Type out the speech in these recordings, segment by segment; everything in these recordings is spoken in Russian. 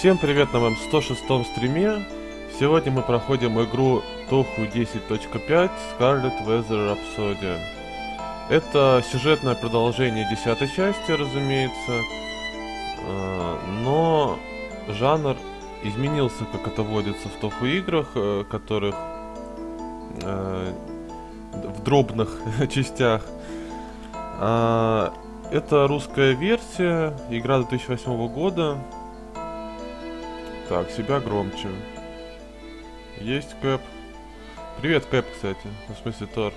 Всем привет на моем 106-м стриме. Сегодня мы проходим игру Tohu 10.5 Scarlet Weather Rhapsody. Это сюжетное продолжение 10-й части, разумеется, но жанр изменился, как это водится в Tohu играх, которых в дробных частях. Это русская версия, игра 2008 года. Так, себя громче. Есть Кэп. Привет, Кэп, кстати. В смысле, Тор.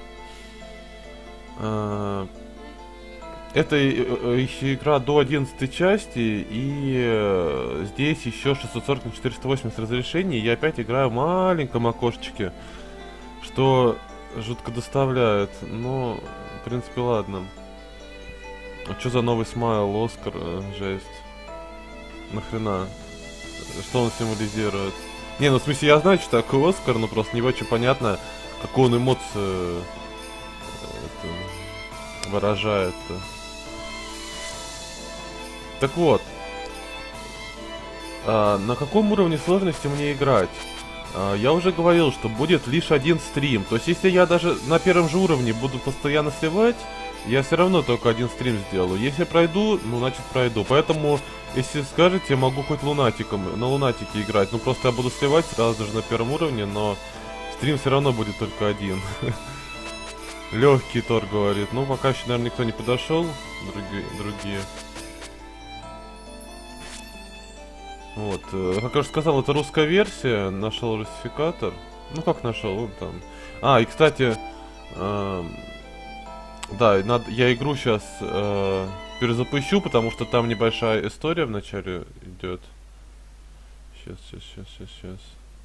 Это еще игра до 11 части, и здесь еще 640 на 480 разрешений. Я опять играю в маленьком окошечке, что жутко доставляет. Но, в принципе, ладно. А что за новый смайл, Оскар? Жесть. Нахрена? Что он символизирует? Не, ну в смысле я знаю, что такое Оскар, но просто не очень понятно, какую он эмоцию выражает. Так вот, на каком уровне сложности мне играть? Я уже говорил, что будет лишь один стрим. То есть если я даже на первом же уровне буду постоянно сливать, я все равно только один стрим сделаю. Если пройду, ну значит пройду. Поэтому, если скажете, я могу хоть лунатиком, на лунатике играть. Ну просто я буду сливать сразу даже на первом уровне, но стрим все равно будет только один. Легкий Тор говорит. Ну пока еще, наверное, никто не подошел. Другие. Вот. Как я уже сказал, это русская версия. Нашел русификатор. Ну как нашел? Он там. И кстати... Да, я игру сейчас перезапущу, потому что там небольшая история вначале идет. Сейчас.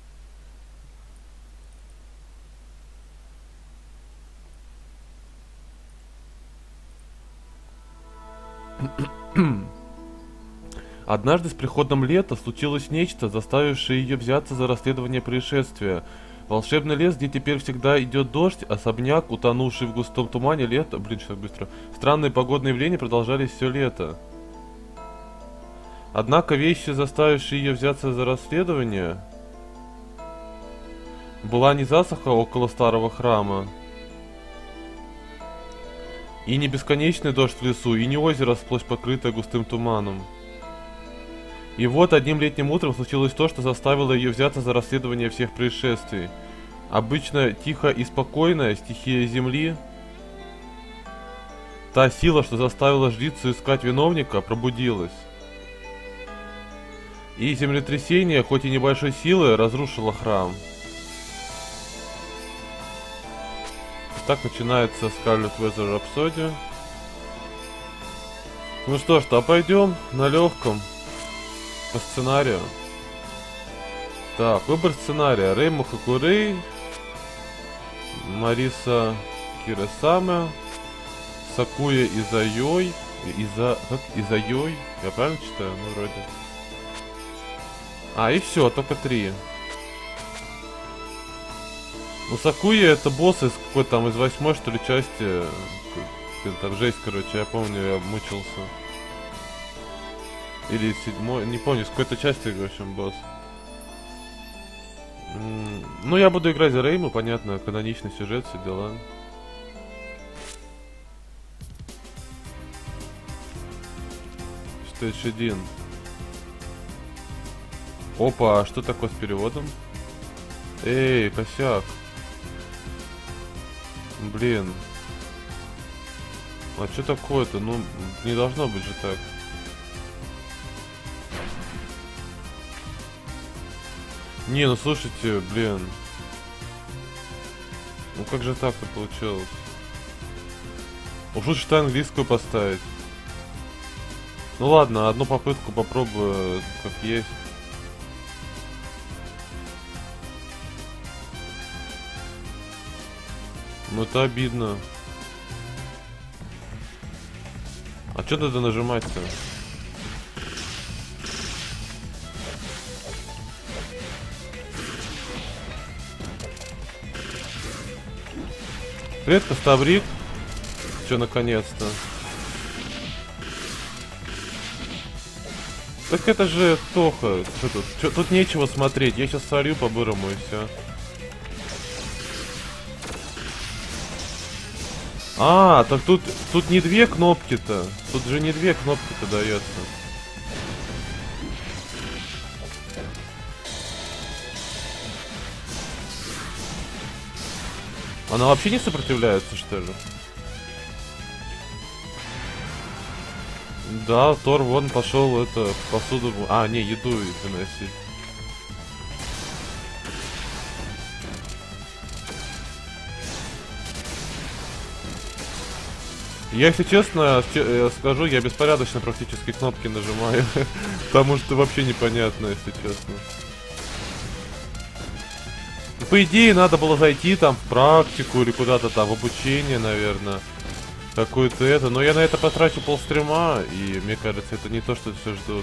Однажды с приходом лета случилось нечто, заставившее ее взяться за расследование происшествия. Волшебный лес, где теперь всегда идет дождь, особняк, утонувший в густом тумане, лето... Блин, что так быстро. Странные погодные явления продолжались все лето. Однако вещи, заставившие ее взяться за расследование, была не засуха около старого храма, и не бесконечный дождь в лесу, и не озеро, сплошь покрытое густым туманом. И вот одним летним утром случилось то, что заставило ее взяться за расследование всех происшествий. Обычно тихо и спокойная стихия земли, та сила, что заставила жрицу искать виновника, пробудилась. И землетрясение, хоть и небольшой силы, разрушило храм. Так начинается Scarlet Weather Rhapsody. Ну что ж, пойдем на легком. По сценарию. Так, выбор сценария. Реймо Хакурей, Мариса Кирасаме, Сакуя Изайой. Как? Изайой? Я правильно читаю? Ну, вроде. И все, только 3. Ну, Сакуя это босс из какой-то там, из 8-й, что ли, части. Там жесть, короче, я помню, я мучился. Или 7-й, не помню, с какой-то части, в общем, босс. Ну, я буду играть за Рейму, понятно, каноничный сюжет, все дела. Stage 1. Опа, а что такое с переводом? Эй, косяк. Блин. А что такое-то? Ну, не должно быть же так. Не, ну слушайте, блин. Ну как же так-то получилось? Уж лучше что английскую поставить. Ну ладно, одну попытку попробую, как есть. Ну это обидно. А что надо нажимать-то? Привет, Костабрик. Че, наконец-то? Так это же Тоха. Что тут? Тут нечего смотреть. Я сейчас сорю по-бырому и все. А, так тут не две кнопки-то. Тут же не две кнопки-то дается. Она вообще не сопротивляется, что ли? Да, Тор вон пошел это посуду. А, не, еду выносить. Я, если честно, скажу, я беспорядочно практически кнопки нажимаю. Потому что вообще непонятно, если честно. По идее, надо было зайти там в практику или куда-то там в обучение, наверное. Какой-то это. Но я на это потрачу полстрима, и мне кажется, это не то, что все ждут.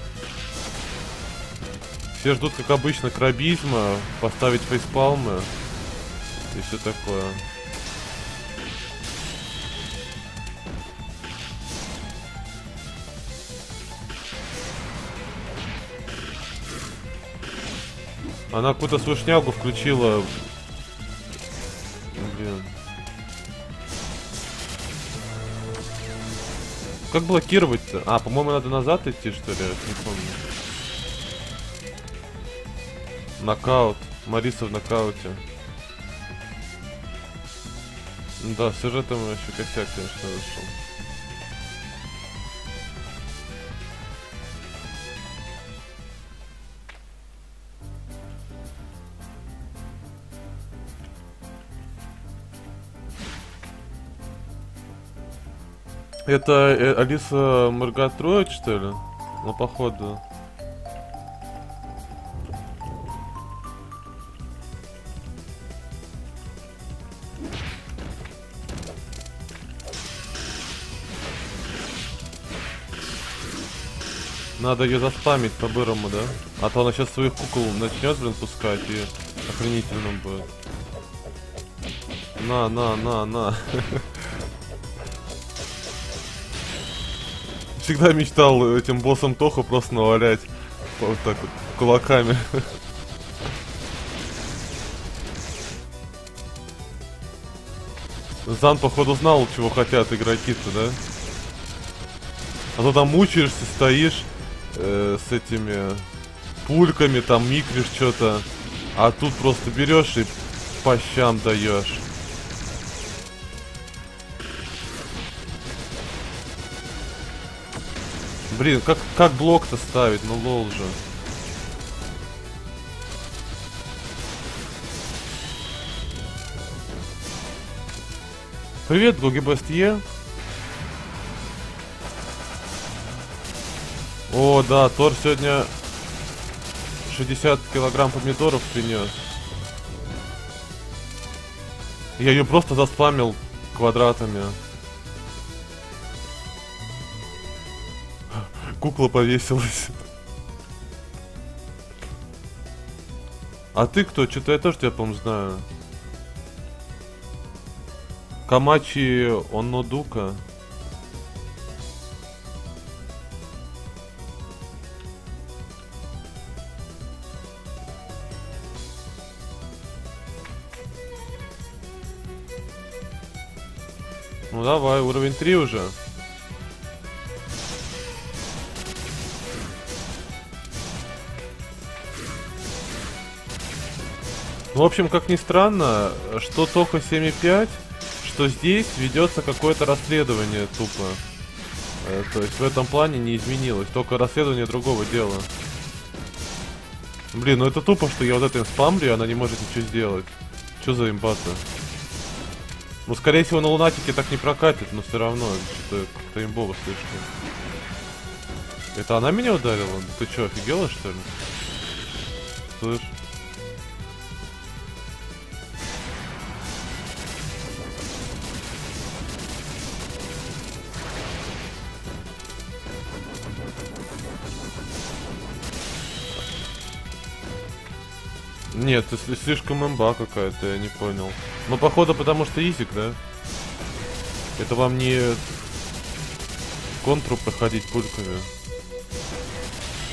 Все ждут, как обычно, крабизма, поставить фейспалмы и все такое. Она какую-то свою шнягу включила. Блин. Как блокировать-то? А, по-моему, надо назад идти, что ли? Я не помню. Нокаут. Мариса в нокауте. Да, сюжетом еще косяк, конечно, вышел. Это Алиса Моргатроид, что ли? Ну, походу. Надо ее заспамить по-бырому, да? А то она сейчас своих кукол начнет, блин, пускать, и охренительно будет. На. Всегда мечтал этим боссом Тоху просто навалять вот так вот кулаками. Зан, походу, знал, чего хотят игроки-то, да? А то там мучаешься, стоишь с этими пульками, там микришь что-то, а тут просто берешь и по щам даешь. Блин, как блок-то ставить? Ну лол же. Привет, Гогибестье. О, да, Тор сегодня 60 килограмм помидоров принес. Я ее просто заспамил квадратами. Кукла повесилась. А ты кто? Что-то я тоже тебя, по-моему, знаю. Камачи Оннодука. Ну давай, уровень 3 уже. Ну, в общем, как ни странно, что Тоха 7.5, что здесь ведется какое-то расследование тупо. То есть в этом плане не изменилось, только расследование другого дела. Блин, ну это тупо, что я вот этим спамлю, и она не может ничего сделать. Что за имба-то? Ну, скорее всего, на лунатике так не прокатит, но все равно, что-то как-то имбово слишком. Это она меня ударила? Ты что, офигела, что ли? Слышь? Нет, это слишком имба какая-то, я не понял. Ну, походу, потому что изик, да? Это вам не контру проходить пульками.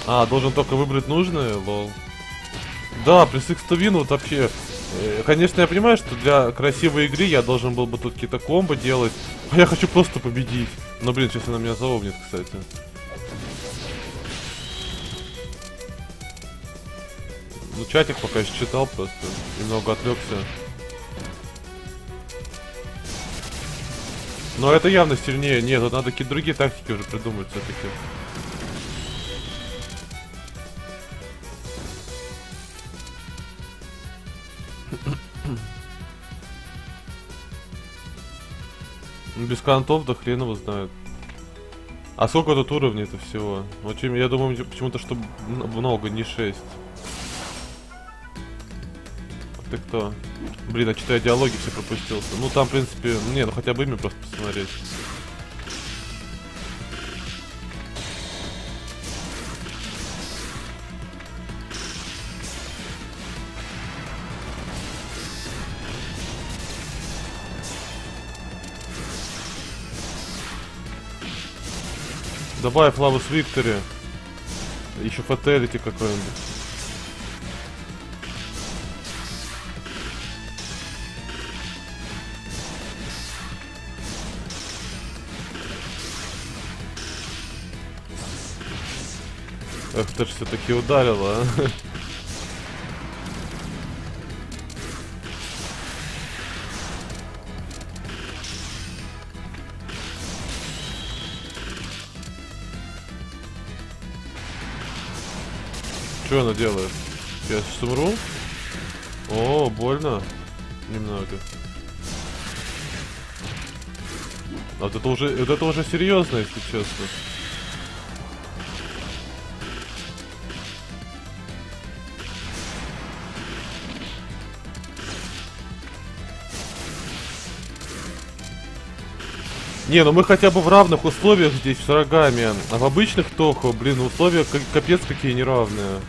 А, должен только выбрать нужное, лол. Да, плюс X to win вот вообще. Конечно, я понимаю, что для красивой игры я должен был бы тут какие-то комбо делать. А я хочу просто победить. Но, блин, сейчас она меня заовнит, кстати. Ну, чатик пока еще читал просто. Немного отвлекся. Но это явно сильнее. Нет, тут надо какие-то другие тактики уже придумать все-таки. Без контов да хрен его знает. А сколько тут уровней-то всего? Очень, я думаю, почему-то, что много, не 6. Ты кто? Блин, а что-то я диалоги все пропустился. Ну там, в принципе, не, ну хотя бы имя просто посмотреть. Добавь Flawless Victory. Еще Fatality какой-нибудь. Эх, ты же все-таки ударила, а? Что она делает? Я сейчас умру? О, больно. Немного. А вот это уже серьезно, если честно. Не, ну мы хотя бы в равных условиях здесь с врагами. А в обычных Тохо, блин, условия капец какие неравные.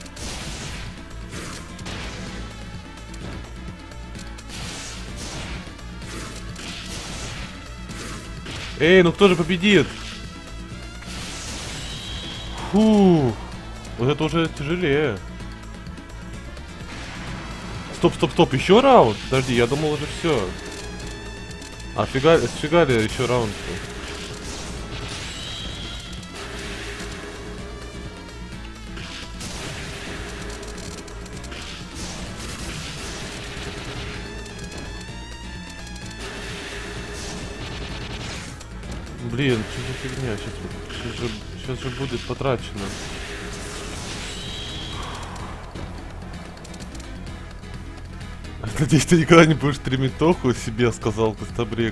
Эй, ну кто же победит? Фу, вот это уже тяжелее. Стоп, стоп, стоп, еще раунд? Подожди, я думал уже все. А фига ли еще раунд-то? Блин, что за фигня? Сейчас же будет потрачено. Надеюсь, ты никогда не будешь стримить Тоху себе, сказал Костобрек.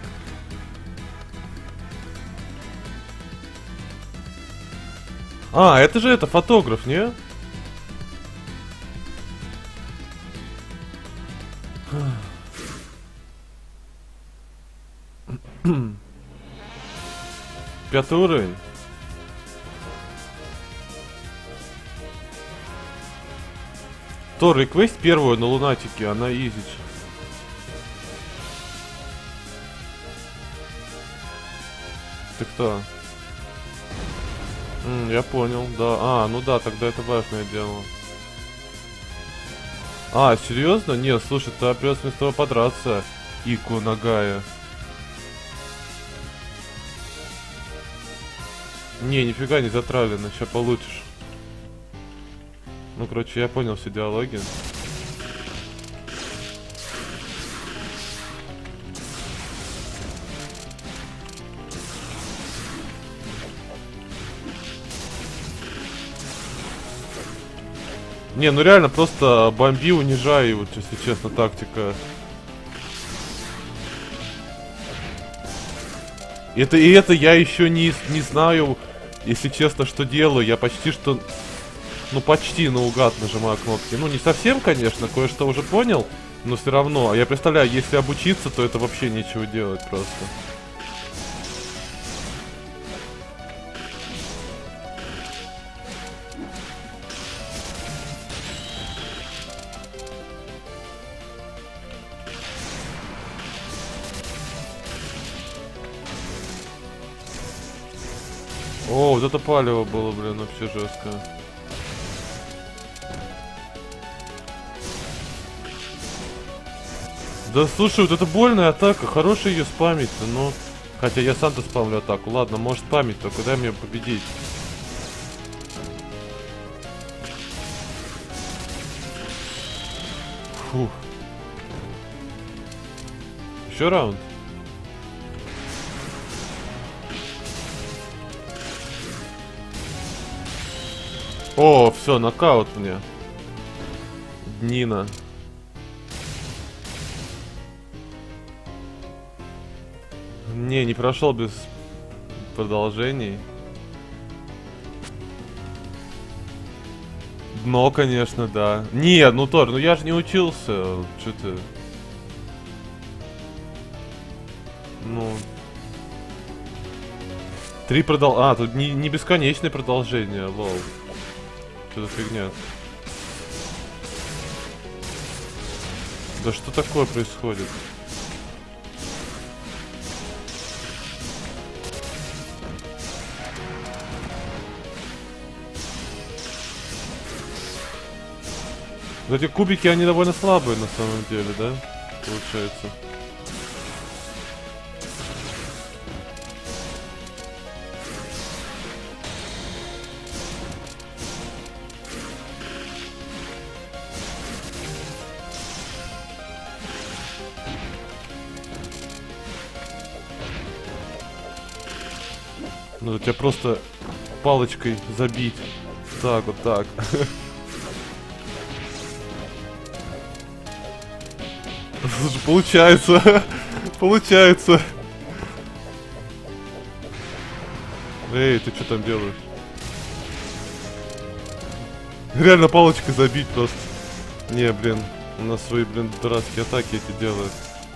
А, это же это фотограф, не? Пятый уровень. Тор, реквест первую на лунатике, она изич. Ты кто? Я понял, да. А, ну да, тогда это важное дело. А, серьезно? Нет, слушай, ты придется вместо того подраться. Ику Нагая. Не, нифига не затравлено, сейчас получишь. Ну, короче, я понял все диалоги. Не, ну реально просто бомби, унижай, вот, если честно, тактика. И это я еще не знаю, если честно, что делаю. Я почти что... Ну, почти наугад нажимаю кнопки. Ну, не совсем, конечно, кое-что уже понял, но все равно. Я представляю, если обучиться, то это вообще нечего делать просто. О, вот это палево было, блин, вообще жестко. Да слушай, вот это больная атака, хорошая ее спамить-то, но... Хотя я сам-то спамлю атаку. Ладно, может спамить, только дай мне победить. Фух. Еще раунд? О, все, нокаут мне. Днина. Не прошел без продолжений. Дно, конечно, да. Нет, ну Тор, ну я же не учился. Что ты? Ну. А, тут не бесконечное продолжение, лол. Что за фигня? Да что такое происходит? Вот эти кубики, они довольно слабые на самом деле, да? Получается. Надо тебя просто палочкой забить. Так, вот так. Слушай, получается. Получается. Эй, ты что там делаешь? Реально палочкой забить просто. Не, блин. У нас свои, блин, дурацкие атаки эти делают.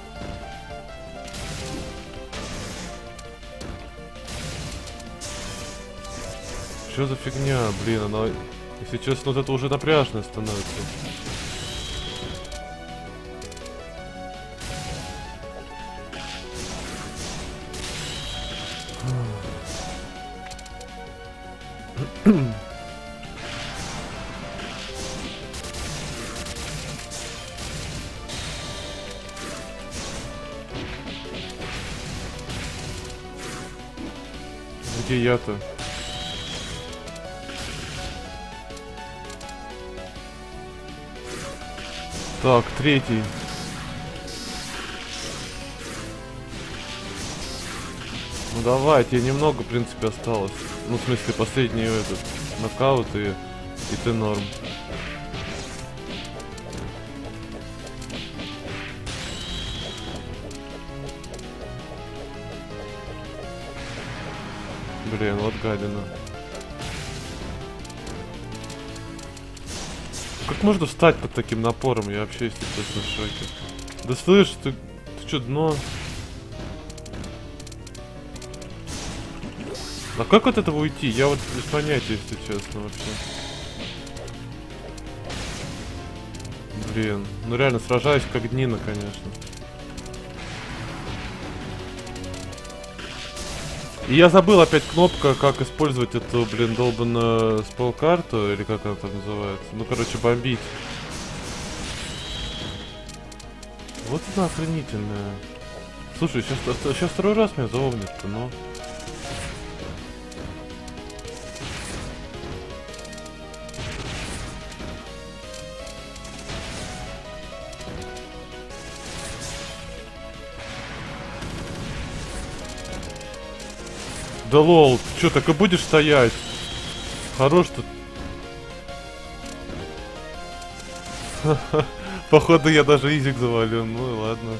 Что за фигня, блин, она... Если честно, вот это уже напряжно становится. Где я-то? Так, третий. Ну давай, тебе немного, в принципе, осталось. Ну, в смысле, последний этот нокаут и ты норм. Блин, вот гадина. Как можно встать под таким напором? Я вообще, если честно, в шоке. Да слышь, ты что, дно? А как от этого уйти? Я вот без понятия, если честно, вообще. Блин, ну реально сражаюсь как Днина, конечно. И я забыл опять кнопка, как использовать эту, блин, долбанную спелл-карту, или как она там называется. Ну, короче, бомбить. Вот она охренительная. Слушай, сейчас второй раз меня заомнит-то, но... Да лол, ты чё, так и будешь стоять? Хорош тут. Походу я даже изик завалю, ну и ладно.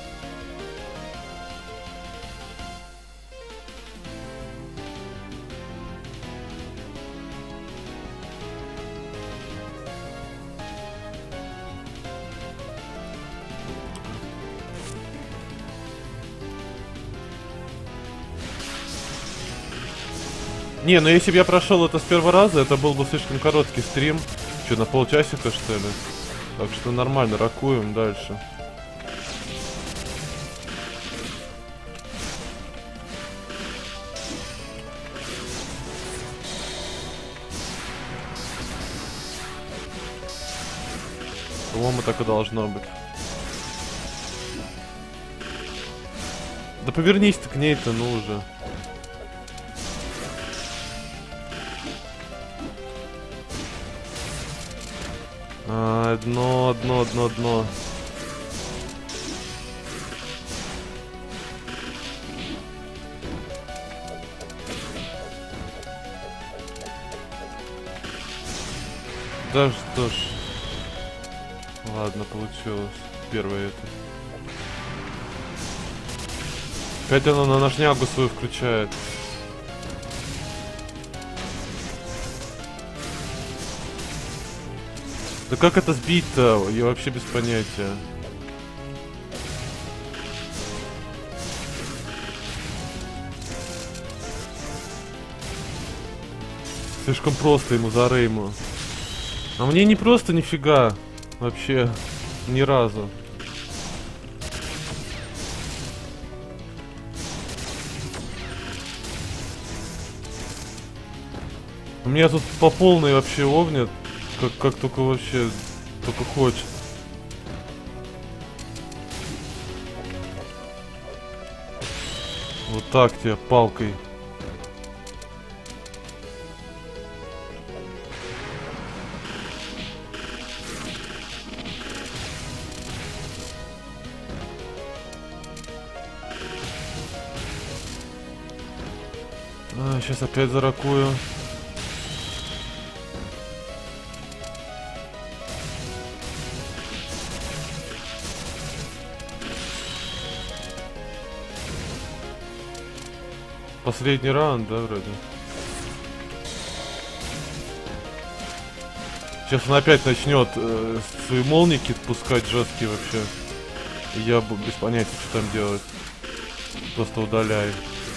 Не, ну если бы я прошел это с первого раза, это был бы слишком короткий стрим. Че, на полчасика, что ли? Так что нормально, ракуем дальше. По-моему, так и должно быть. Да повернись ты к ней-то, ну уже. Дно. Да что ж. Ладно, получилось. Первое это. Опять она на ножнягу свою включает. Да как это сбить-то? Я вообще без понятия. Слишком просто ему за Рейму. А мне не просто нифига. Вообще. Ни разу. У меня тут по полной вообще овнят. Как только вообще. Только хочет. Вот так тебе, палкой. Сейчас опять заракую. Последний раунд, да, вроде? Сейчас он опять начнет свои молники пускать жесткие вообще. И я без понятия, что там делать. Просто удаляю.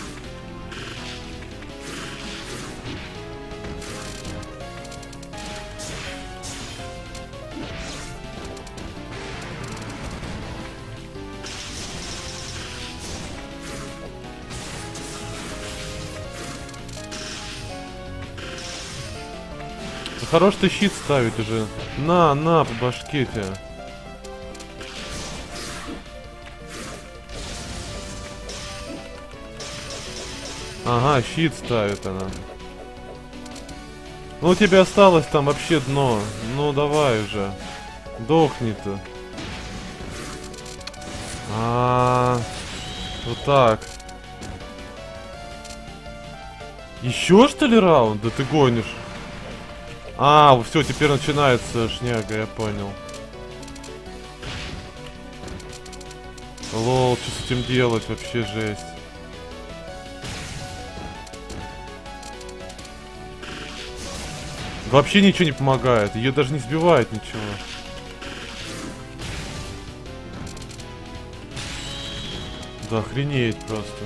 Хорош ты щит ставить уже. На, по башке тебе. Ага, щит ставит она. Ну у тебя осталось там вообще дно. Ну давай уже. Дохни ты. Вот так. Еще что ли раунд? Да ты гонишь. Все, теперь начинается шняга, я понял. Лол, что с этим делать? Вообще жесть. Вообще ничего не помогает. Ее даже не сбивает ничего. Да охренеть просто.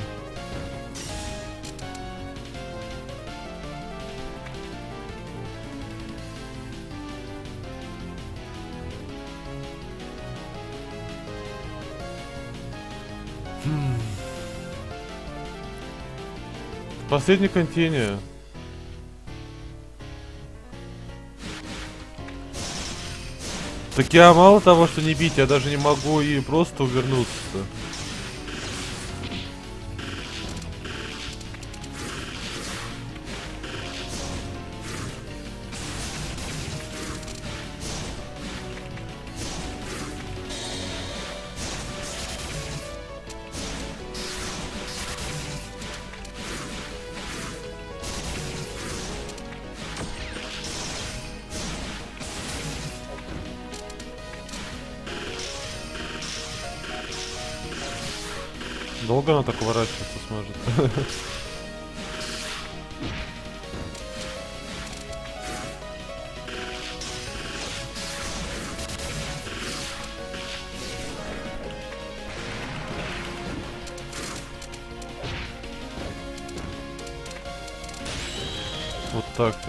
Последний контейнер. Так я мало того, что не бить, я даже не могу и просто увернуться-то. Долго она так уворачиваться сможет? Вот так-то.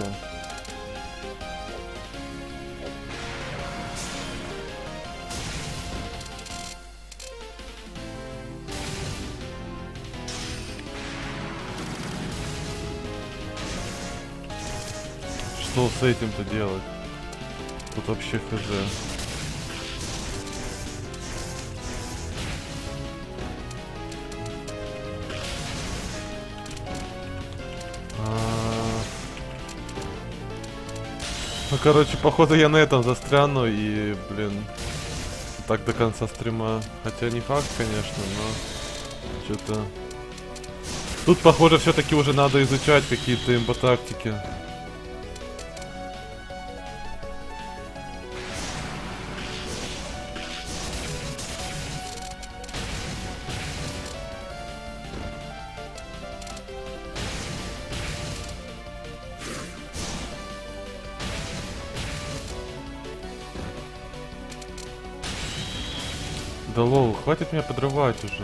Что с этим-то делать? Тут вообще хз. Ну, короче, походу я на этом застряну и, блин, так до конца стрима. Хотя не факт, конечно, но что-то... Тут, похоже, все-таки уже надо изучать какие-то имбо-тактики. Да лол, хватит меня подрывать уже.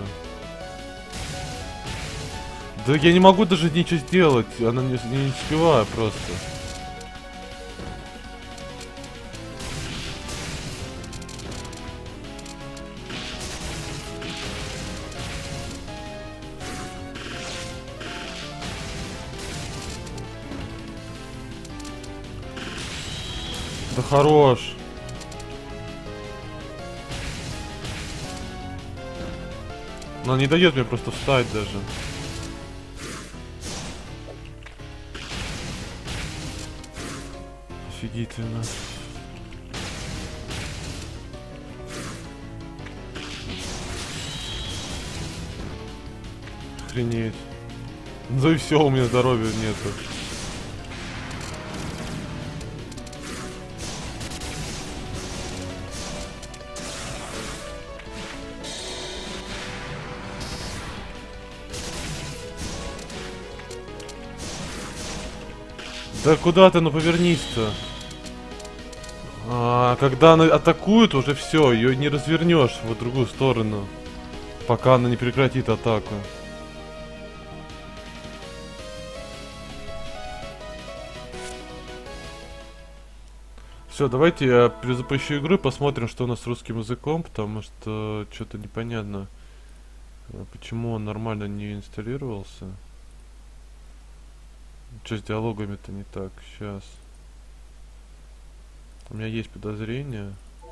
Да я не могу даже ничего сделать, она не успеваю просто. Да хорош. Она не дает мне просто встать даже. Офигительно. Охренеть. Ну и все, у меня здоровья нету. Да куда ты, ну повернись-то. Когда она атакует, уже все, ее не развернешь в другую сторону, пока она не прекратит атаку. Все, давайте я перезапущу игру и посмотрим, что у нас с русским языком, потому что что-то непонятно, почему он нормально не инсталлировался. Что с диалогами-то не так? Сейчас. У меня есть подозрение.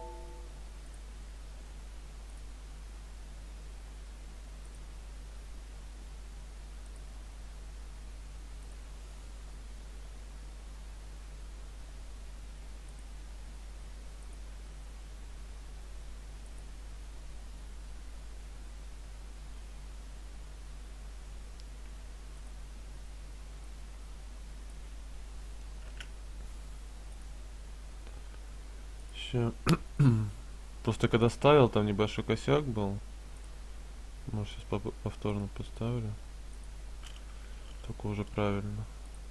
Просто когда ставил, там небольшой косяк был. Может, сейчас повторно поставлю. Только уже правильно.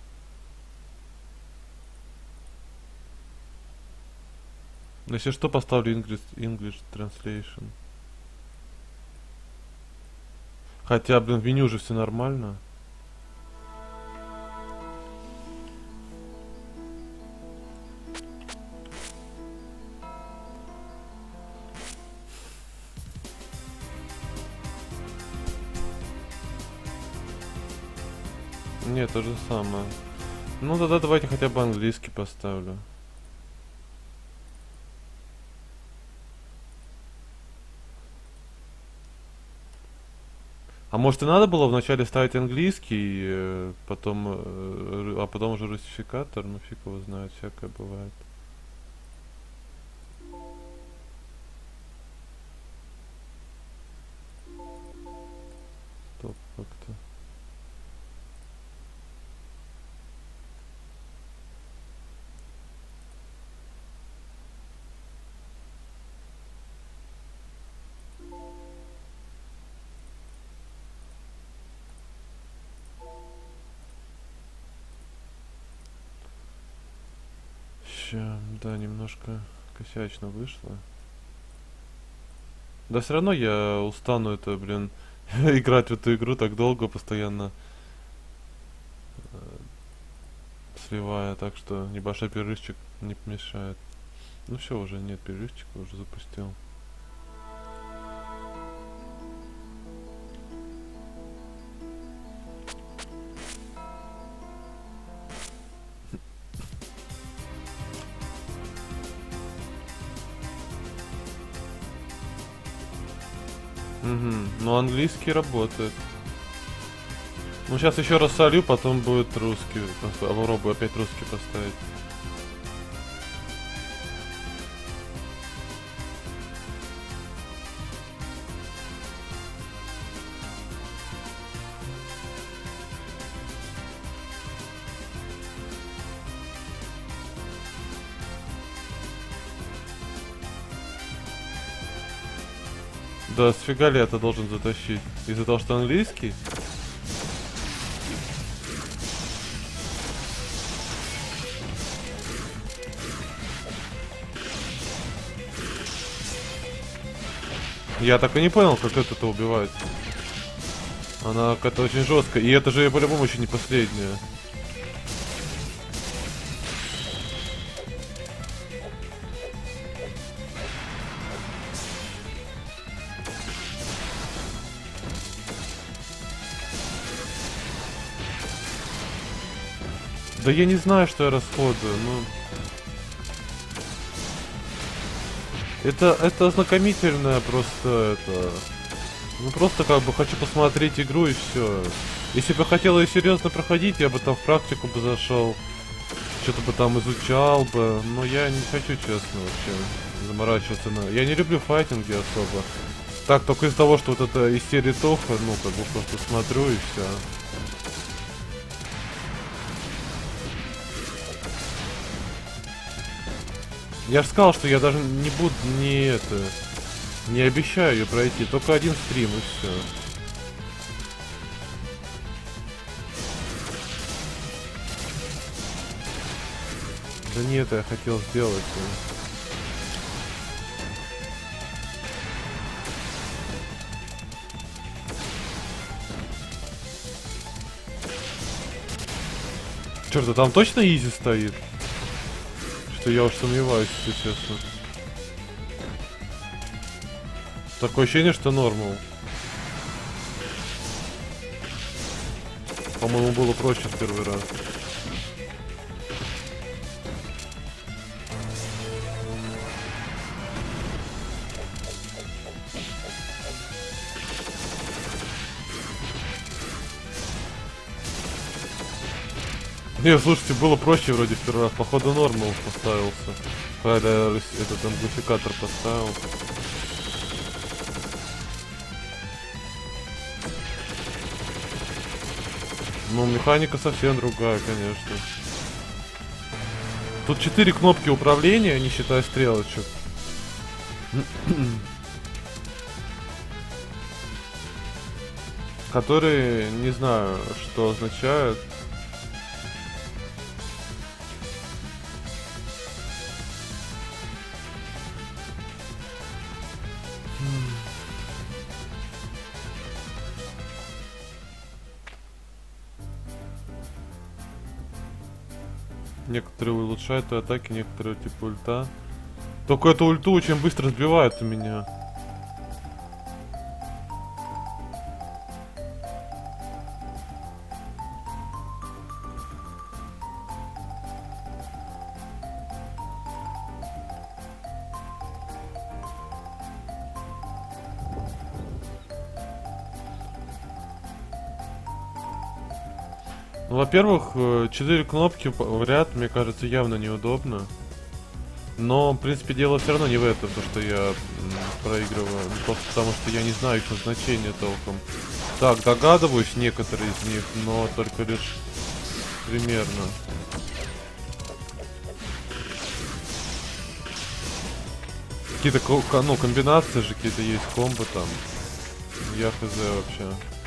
Если что, поставлю English Translation. Хотя, блин, в меню уже все нормально. Нет, то же самое. Ну тогда давайте хотя бы английский поставлю. А может и надо было вначале ставить английский, потом, а потом уже русификатор, ну фиг его знает, всякое бывает. Стоп, как-то. Да, немножко косячно вышло. Да все равно я устану это, блин, играть в эту игру так долго, постоянно сливая, так что небольшой перерывчик не помешает. Ну все, уже нет перерывчика, уже запустил. Угу. Ну английский работает. Ну сейчас еще раз солю, потом будет русский. Попробую опять русский поставить. Да сфига ли это должен затащить? Из-за того, что английский? Я так и не понял, как это убивать. Она какая-то очень жесткая. И это же по-любому еще не последняя. Да я не знаю, что я расходую, ну... Это ознакомительное просто, это... Ну просто как бы хочу посмотреть игру и все. Если бы я хотел ее серьезно проходить, я бы там в практику бы зашел. Что-то бы там изучал бы. Но я не хочу, честно, вообще заморачиваться на... Я не люблю файтинги особо. Так, только из-за того, что вот это из серии Тоха, ну как бы просто смотрю и все. Я же сказал, что я даже не буду, не обещаю ее пройти, только один стрим и все. Да не это я хотел сделать. Черт, а там точно изи стоит? Что я уж сомневаюсь, если честно. Такое ощущение, что нормал. По-моему, было проще в первый раз. Не, слушайте, было проще вроде в первый раз. Походу нормал поставился. Когда этот амплификатор поставил. Ну, механика совсем другая, конечно. Тут 4 кнопки управления, не считая стрелочек. Которые, не знаю, что означают. Некоторые улучшают атаки, некоторые типа ульта. Только эту ульту очень быстро сбивают у меня. Ну, во-первых, 4 кнопки в ряд, мне кажется, явно неудобно. Но, в принципе, дело все равно не в этом, то, что я проигрываю. Просто потому, что я не знаю их назначения толком. Так, догадываюсь некоторые из них, но только лишь примерно. Какие-то, ну, комбинации же какие-то есть, комбо там. Я хз вообще.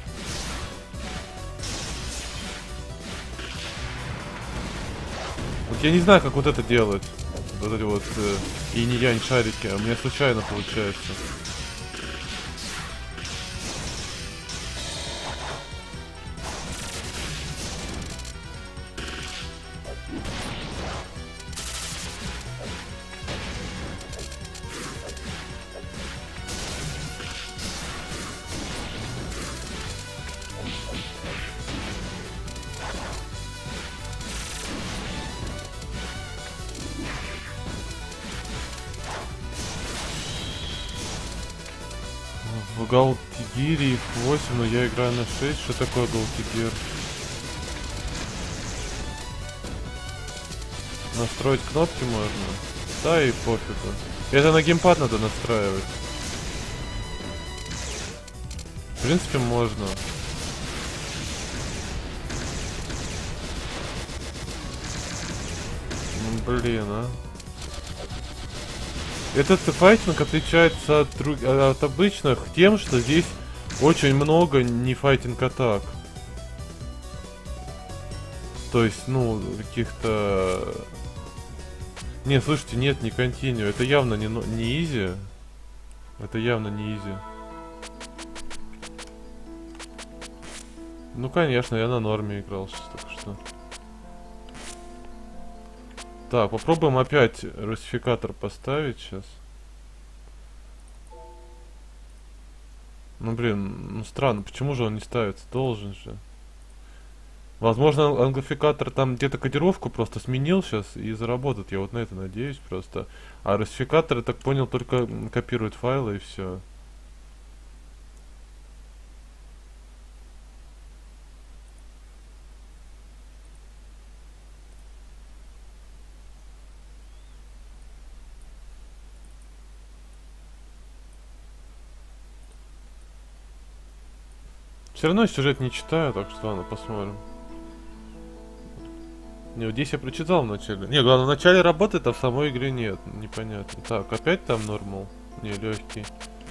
Вот я не знаю, как вот это делать. Вот эти вот инь-янь шарики. А у меня случайно получается. В Галтигире их 8, но я играю на 6. Что такое Галтигир? Настроить кнопки можно? Да и пофигу. Это на геймпад надо настраивать. В принципе, можно. Ну, блин, а. Этот файтинг отличается от обычных тем, что здесь очень много не файтинг атак. То есть, ну, каких-то... Не, слушайте, нет, не континью. Это явно не изи. Это явно не изи. Ну, конечно, я на норме играл сейчас только что. Так, попробуем опять русификатор поставить сейчас. Ну, блин, ну странно, почему же он не ставится? Должен же. Возможно, англификатор там где-то кодировку просто сменил сейчас и заработает. Я вот на это надеюсь просто. А русификатор, я так понял, только копирует файлы и все. Все равно я сюжет не читаю, так что ладно, посмотрим. Не, вот здесь я прочитал в начале. Не, главное, в начале работает, а в самой игре нет. Непонятно. Так, опять там нормал? Не, легкий.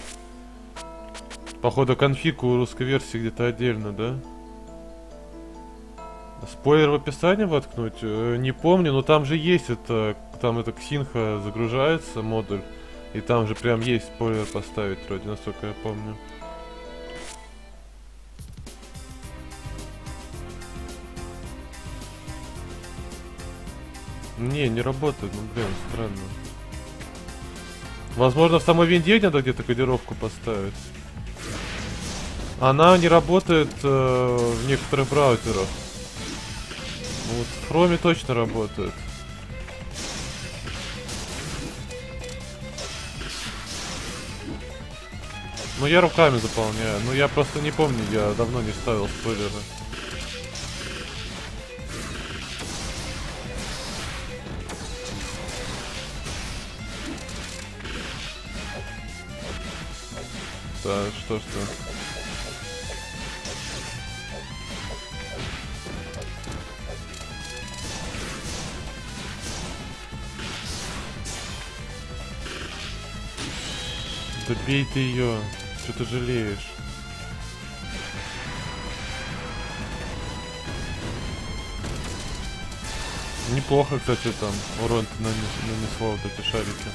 Походу конфиг у русской версии где-то отдельно, да? Спойлер в описании воткнуть? Не помню, но там же есть это... Там это Ксинха загружается, модуль. И там же прям есть спойлер поставить вроде, насколько я помню. Не работает, ну блин, странно. Возможно, в самой винде надо где-то кодировку поставить. Она не работает в некоторых браузерах. Вот в Chrome точно работает. Ну я руками заполняю. Ну я просто не помню, я давно не ставил спойлеры. Так, что? Да бей ты ее. Что ты жалеешь? Неплохо, кстати, там урон нанесло вот эти шарики.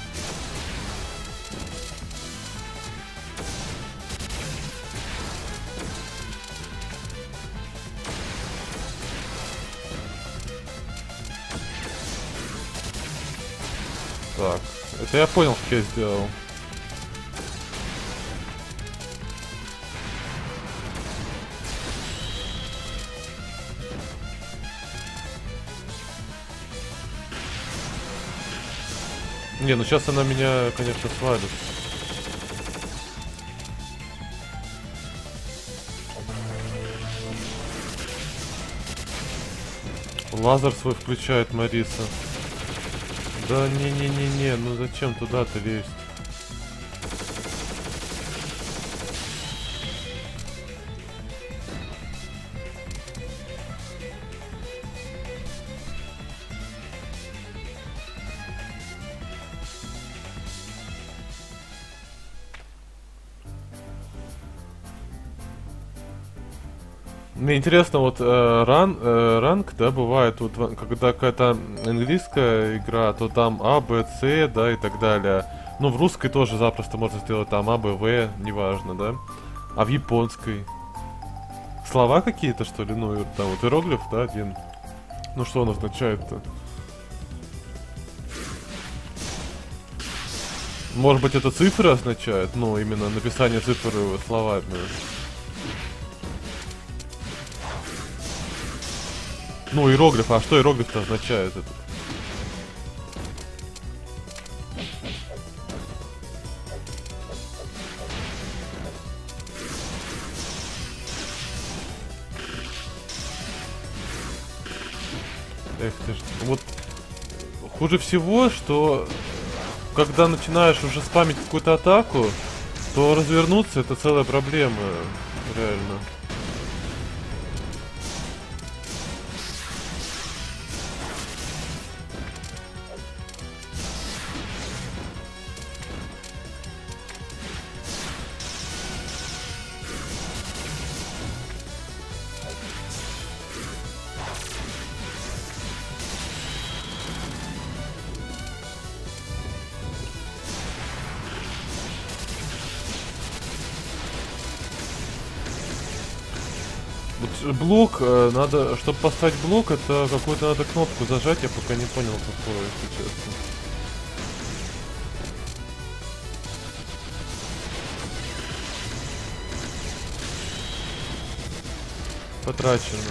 Так, это я понял, как я сделал. Не, ну сейчас она меня, конечно, свалит. Лазер свой включает Мариса. Да не, ну зачем туда-то лезть? Мне интересно, вот ранг, да, бывает, вот когда какая-то английская игра, то там А, Б, С, да, и так далее. Ну, в русской тоже запросто можно сделать там А, Б, В, неважно, да. А в японской? Слова какие-то, что ли? Ну, там вот иероглиф, да, один. Ну, что он означает-то? Может быть, это цифры означает? Ну, именно написание цифр словами. Ну, иероглиф, а что иероглиф-то означает это? Эх ты ж, вот хуже всего, что когда начинаешь уже спамить какую-то атаку, то развернуться это целая проблема, реально. блок, надо, чтобы поставить блок, это какую-то надо кнопку зажать, я пока не понял какую, если честно. Потрачено.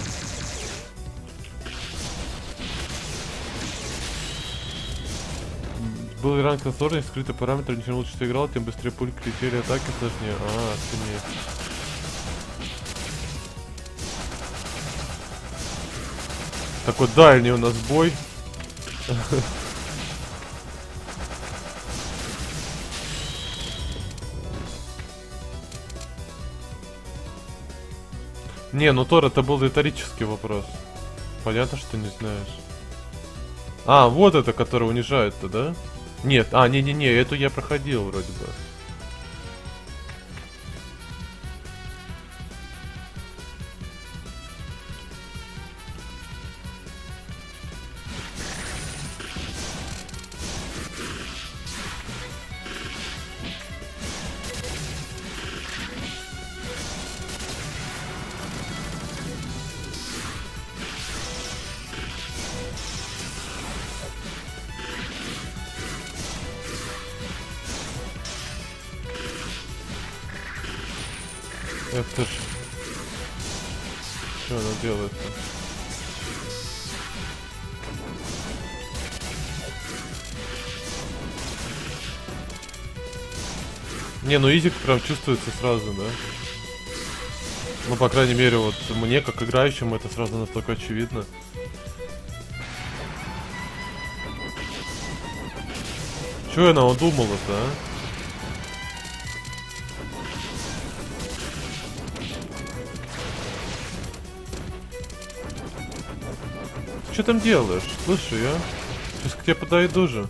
Был ранг на сложность, скрытый параметр, чем лучше ты играл, тем быстрее пульк летели атаки сложнее. А, охренеть. Такой дальний у нас бой. Не, ну Тор, это был риторический вопрос. Понятно, что не знаешь. А, вот это, который унижает-то, да? Нет, не-не-не, эту я проходил вроде бы. Это ж... Что она делает-то? Не, ну изик прям чувствуется сразу, да? Ну, по крайней мере, вот мне, как играющему, это сразу настолько очевидно. Чё она удумала-то, а? Что там делаешь? Слушай, я сейчас к тебе подойду же.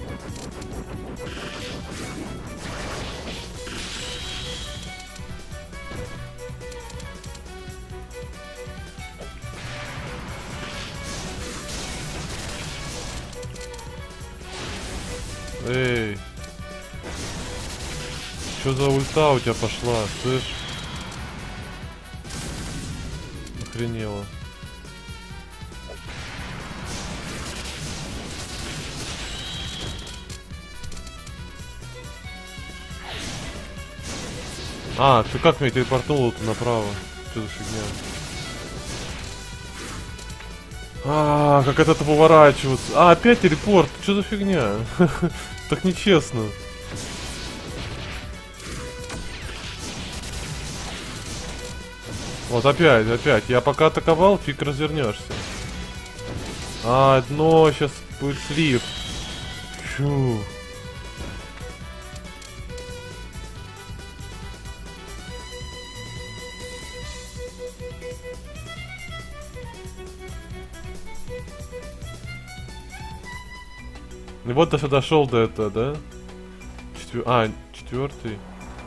Эй. Что за ульта у тебя пошла, слышь? Охренела. А, ты как меня телепортнул-то направо? Что за фигня? А, как это поворачиваться? А, опять телепорт. Что за фигня? Так нечестно. Вот опять. Я пока атаковал, фиг развернешься. А, дно, сейчас будет слив. Фу. И вот даже дошел до этого, да? Четвертый.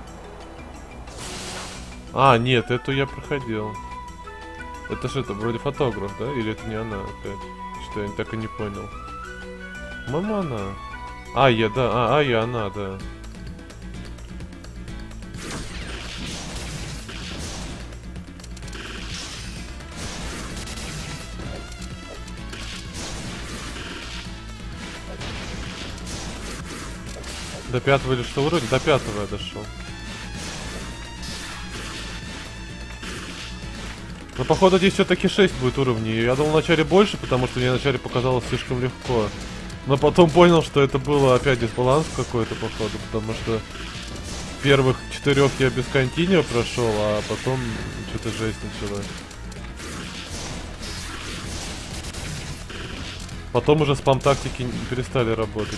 А, нет, эту я проходил. Это же это, вроде фотограф, да? Или это не она опять? Что я так и не понял. Мама она. Айя, да. Айя она, да. До 5-го или что уровня? До 5-го я дошел. Но походу здесь все-таки 6 будет уровней. Я думал вначале больше, потому что мне вначале показалось слишком легко. Но потом понял, что это было опять дисбаланс какой-то, походу, потому что первых 4 я без континью прошел, а потом что-то жесть началась. Потом уже спам-тактики перестали работать.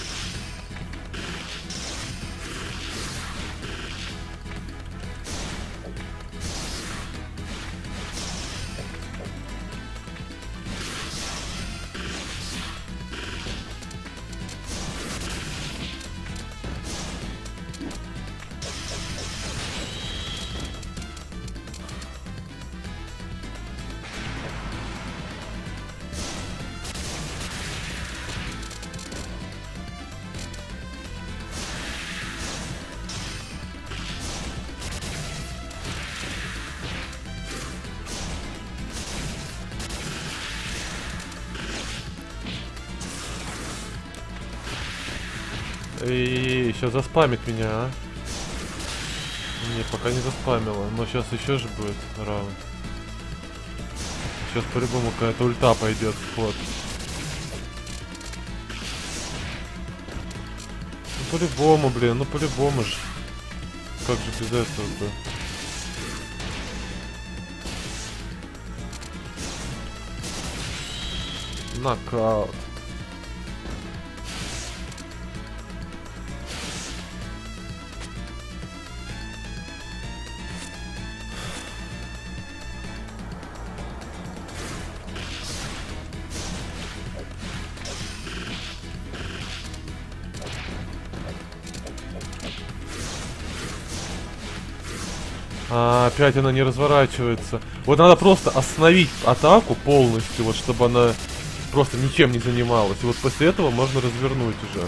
И сейчас заспамит меня, а? Не, пока не заспамила, но сейчас еще же будет раунд. Сейчас по-любому какая-то ульта пойдет в ход. Ну по-любому, блин, ну по-любому же. Как же без этого-то? Нокаут. Опять она не разворачивается. Вот надо просто остановить атаку полностью, вот чтобы она просто ничем не занималась. И вот после этого можно развернуть уже.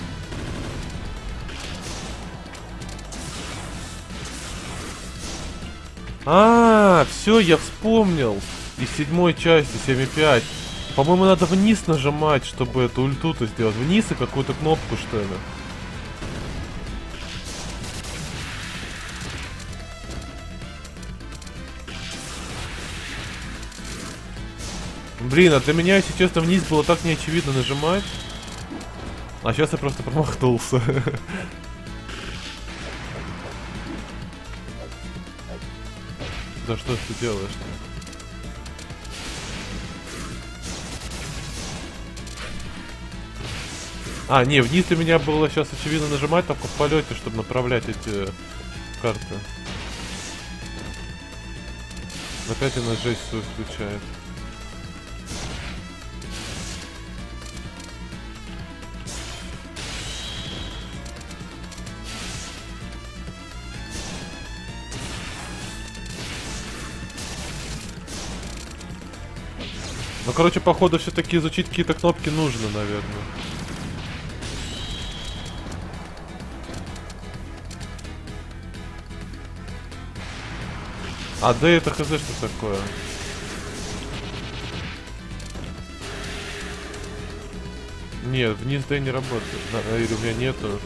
Все, я вспомнил. Из 7-й части 7.5. По-моему, надо вниз нажимать, чтобы эту ульту-то сделать. Вниз и какую-то кнопку, что ли. Блин, а для меня, если честно, вниз было так неочевидно нажимать. А сейчас я просто промахнулся. Да что ты делаешь-то? Не, вниз для меня было сейчас очевидно нажимать только в полете, чтобы направлять эти карты. Опять она жесть свою включает. Ну, короче, походу, все-таки изучить какие-то кнопки нужно, наверное. Да это хз, что такое? Нет, вниз Д не работает. Или у меня нету.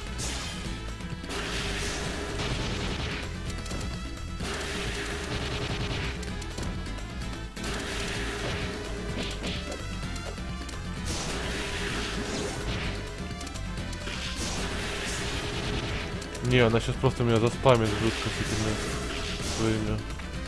Не, она сейчас просто меня заспамит жутко с этими своими.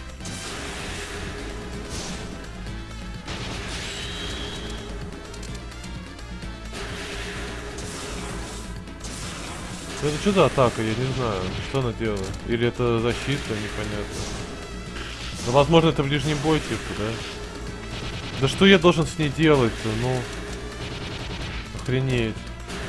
Это что за атака? Я не знаю. Что она делает? Или это защита? Непонятно. Ну, возможно, это ближний бой, типа, да? Да что я должен с ней делать-то? Ну... Охренеть.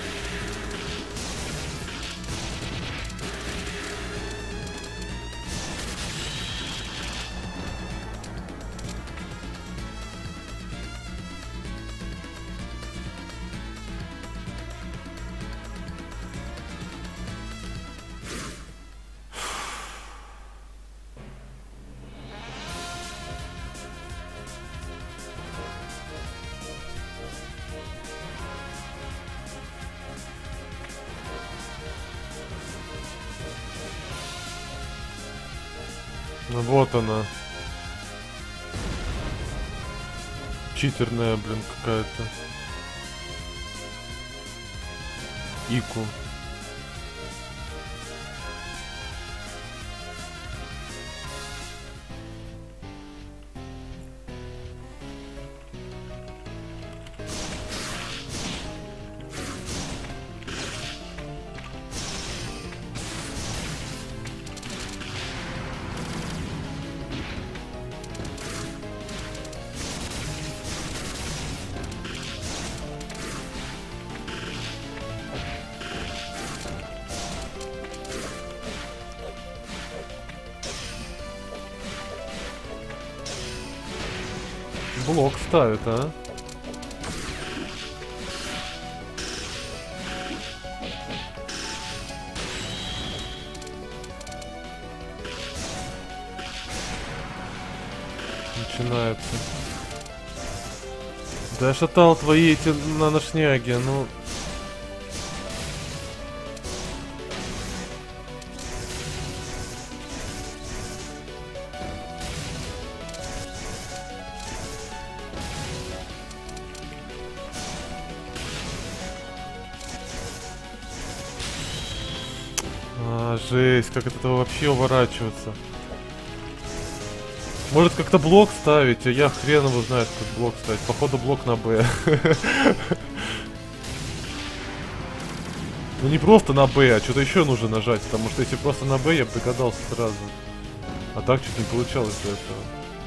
Вот она. Читерная, блин, какая-то. Ику. Блок ставит, а? Начинается. Да я шатал твои эти наношняги, ну... Жесть, как от этого вообще уворачиваться? Может как-то блок ставить, а я хрен его знает, как блок ставить. Походу блок на Б. Ну не просто на Б, а что-то еще нужно нажать, потому что если просто на Б, я бы догадался сразу. А так чуть не получалось до этого.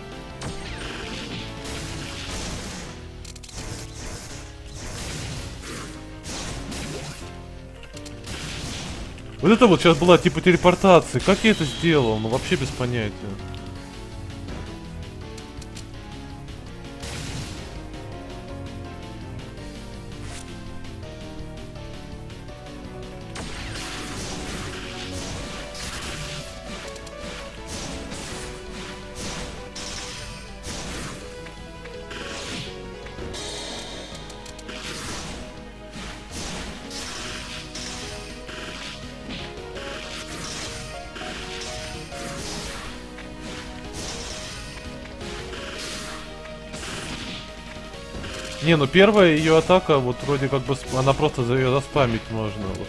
Вот это вот сейчас была типа телепортация. Как я это сделал? Ну вообще без понятия. Не, ну первая ее атака, вот вроде как бы она просто за ее заспамить можно. Вот.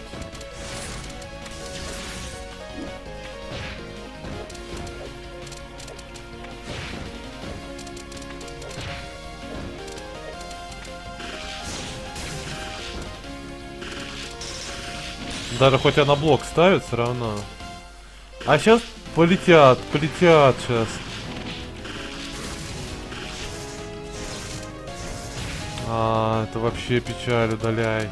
Даже хоть она блок ставит, все равно. А сейчас полетят сейчас. Это вообще печаль, удаляй.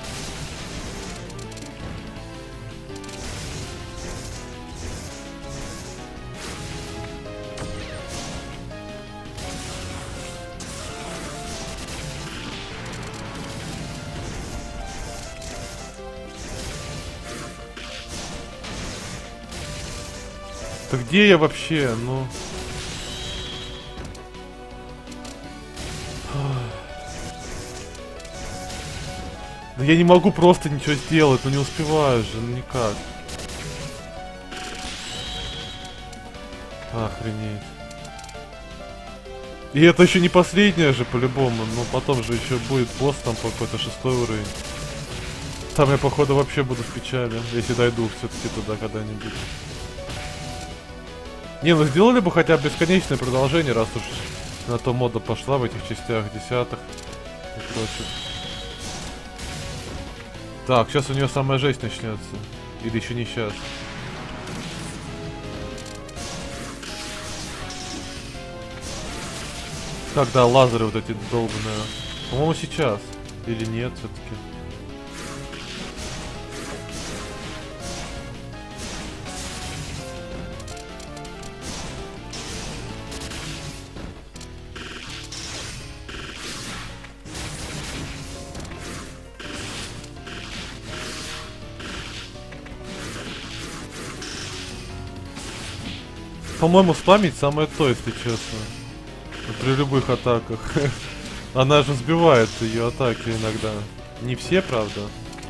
Да где я вообще? Ну... Да я не могу просто ничего сделать, ну не успеваю же, ну никак. Охренеть. И это еще не последняя же, по-любому, но потом же еще будет босс там какой-то 6-й уровень. Там я, походу, вообще буду в печали, если дойду все-таки туда когда-нибудь. Не, ну сделали бы хотя бы бесконечное продолжение, раз уж на то мода пошла в этих частях, 10-х и прочее. Так, сейчас у нее самая жесть начнется. Или еще не сейчас. Когда лазеры вот эти долбаные. По-моему, сейчас. Или нет, все-таки. По-моему, спамить самое то, если честно. При любых атаках. Она же сбивает ее атаки иногда. Не все, правда.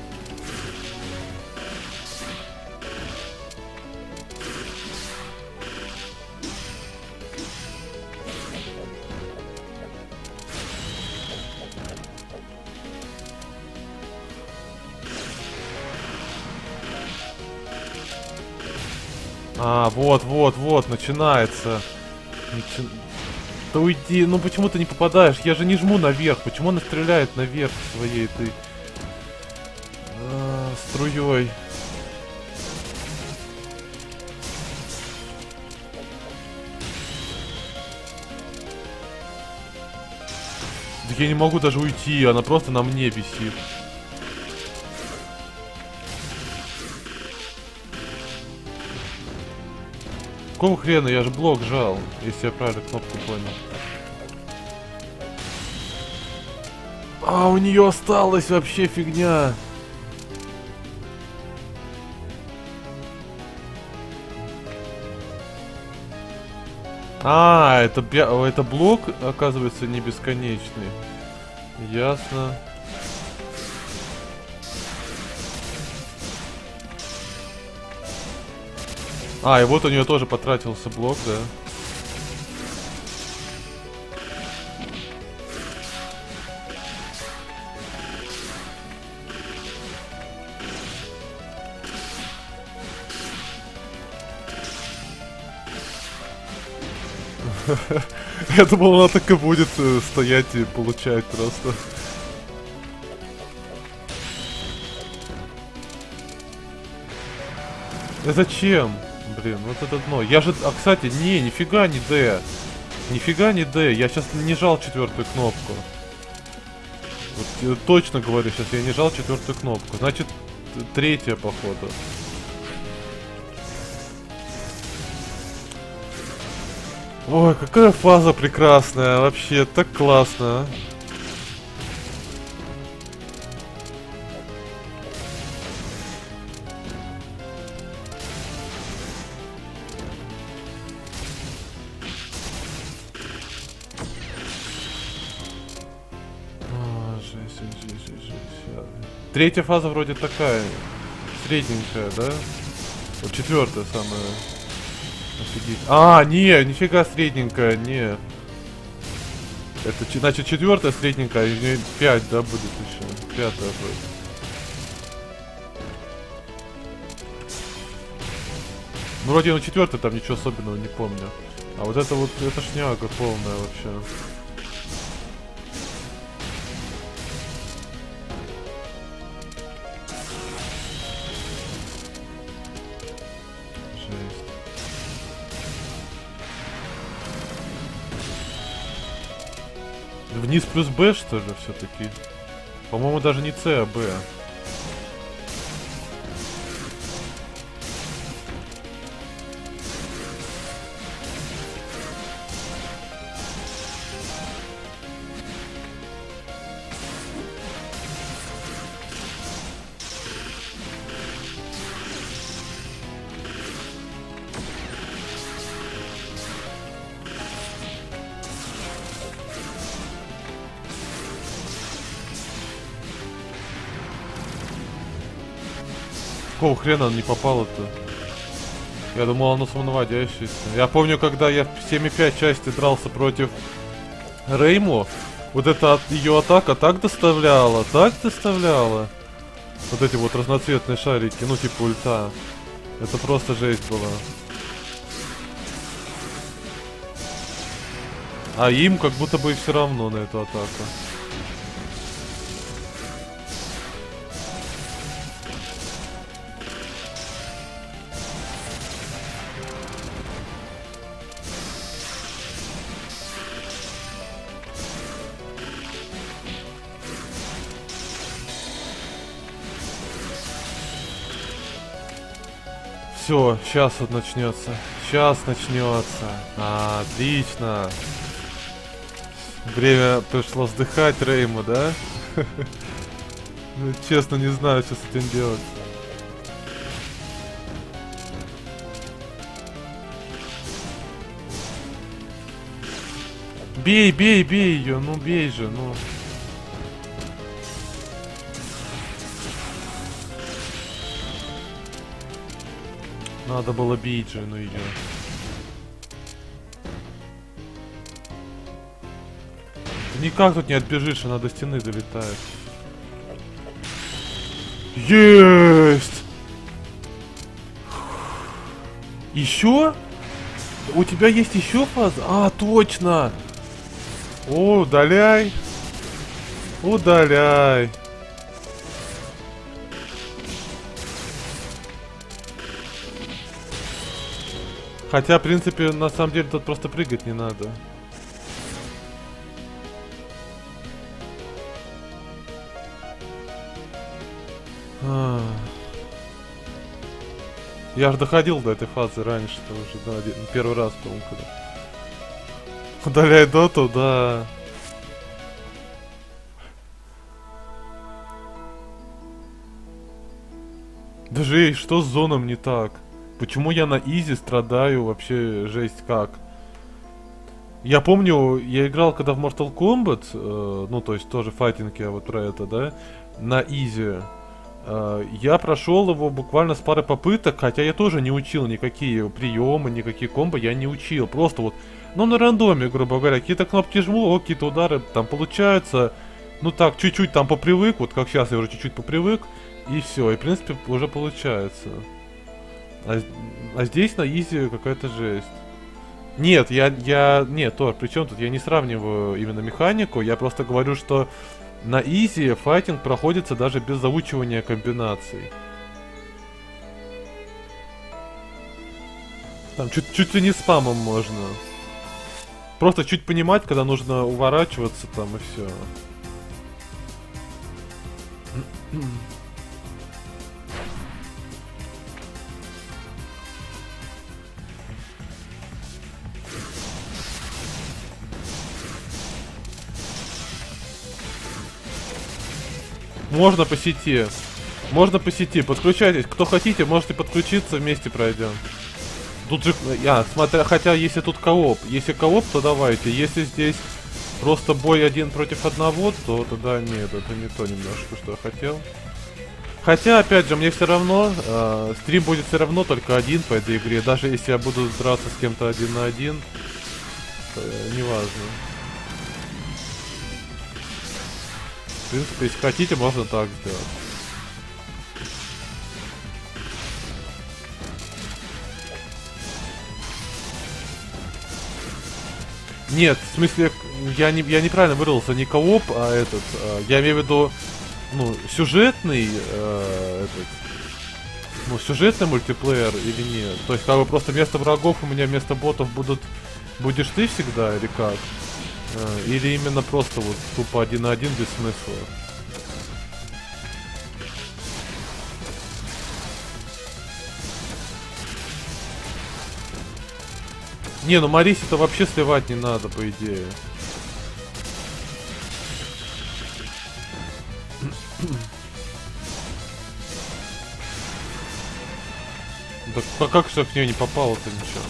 Вот, начинается. Да уйди, ну почему ты не попадаешь? Я же не жму наверх. Почему она стреляет наверх своей этой струей? Да я не могу даже уйти, она просто на мне висит. Какого хрена? Я же блок жал, если я правильно кнопку понял. А, у нее осталась вообще фигня. Это блок, оказывается, не бесконечный. Ясно. И вот у нее тоже потратился блок, да. Я думал, она так и будет стоять и получать просто. Зачем? Блин, вот это дно. Я же... А, кстати, нифига не Д. Нифига не Д. Я сейчас не жал четвертую кнопку. Вот, точно говорю, сейчас я не жал четвертую кнопку. Значит, третья, походу. Ой, какая фаза прекрасная. Вообще, так классно. Третья фаза вроде такая, средненькая, да? Вот четвертая самая. Офигеть. А, не, нифига средненькая, не. Это, значит, четвертая средненькая, и 5, да, будет еще. Пятая будет. Ну, вроде на четвертой там ничего особенного не помню. А вот это шняга полная вообще. Вниз плюс Б, что ли, все-таки? По-моему, даже не С, а Б. Какого хрена он не попало-то? Я думал, оно самонаводящееся. Я помню, когда я в 7.5 части дрался против Рейму, вот эта ее атака так доставляла, так доставляла. Вот эти вот разноцветные шарики, ну типа ульта. Это просто жесть была. А им как будто бы все равно на эту атаку. Все, сейчас вот начнется. Сейчас начнется. Отлично. Время пришло вздыхать Рейму, да? Честно, не знаю, что с этим делать. Бей, бей, бей ее, ну бей же, ну. Надо было бить же, ну ее. Никак тут не отбежишь, она до стены долетает. Есть! Еще? У тебя есть еще фаза? А, точно! О, удаляй! Удаляй! Хотя, в принципе, на самом деле тут просто прыгать не надо. Я же доходил до этой фазы раньше, уже, да, первый раз, по-моему, когда. Удаляй доту, да. Даже что с зоном не так? Почему я на изи страдаю вообще жесть как? Я помню, я играл когда в Mortal Kombat, ну то есть тоже файтинг, я вот про это, да, на изи. Я прошел его буквально с пары попыток, хотя я тоже не учил никакие приемы, никакие комбо я не учил. Просто вот, ну на рандоме, грубо говоря, какие-то кнопки жму, какие-то удары там получаются. Ну так, чуть-чуть там попривык, вот как сейчас я уже чуть-чуть попривык, и все, и в принципе уже получается. А здесь на изи какая-то жесть. Нет, нет, Тор, при чем тут? Я не сравниваю именно механику, я просто говорю, что на изи файтинг проходится даже без заучивания комбинаций. Там чуть ли не спамом можно. Просто чуть понимать, когда нужно уворачиваться там и все. Можно по сети. Можно по сети. Подключайтесь. Кто хотите, можете подключиться, вместе пройдем. Тут же, смотря, хотя если тут кооп. Если кооп, то давайте. Если здесь просто бой один против одного, то тогда нет, это не то немножко, что я хотел. Хотя, опять же, мне все равно, стрим будет все равно только один по этой игре. Даже если я буду драться с кем-то один на один, неважно. В принципе, если хотите, можно так сделать. Нет, в смысле, я неправильно выразился, не кооп, а этот, я имею в виду, ну, сюжетный, сюжетный мультиплеер или нет? То есть, как бы просто вместо врагов у меня вместо ботов будешь ты всегда, или как? Или именно просто вот тупо один на один без смысла? Не, ну Марисе-то вообще сливать не надо, по идее. Да как же в нее не попало-то ничего?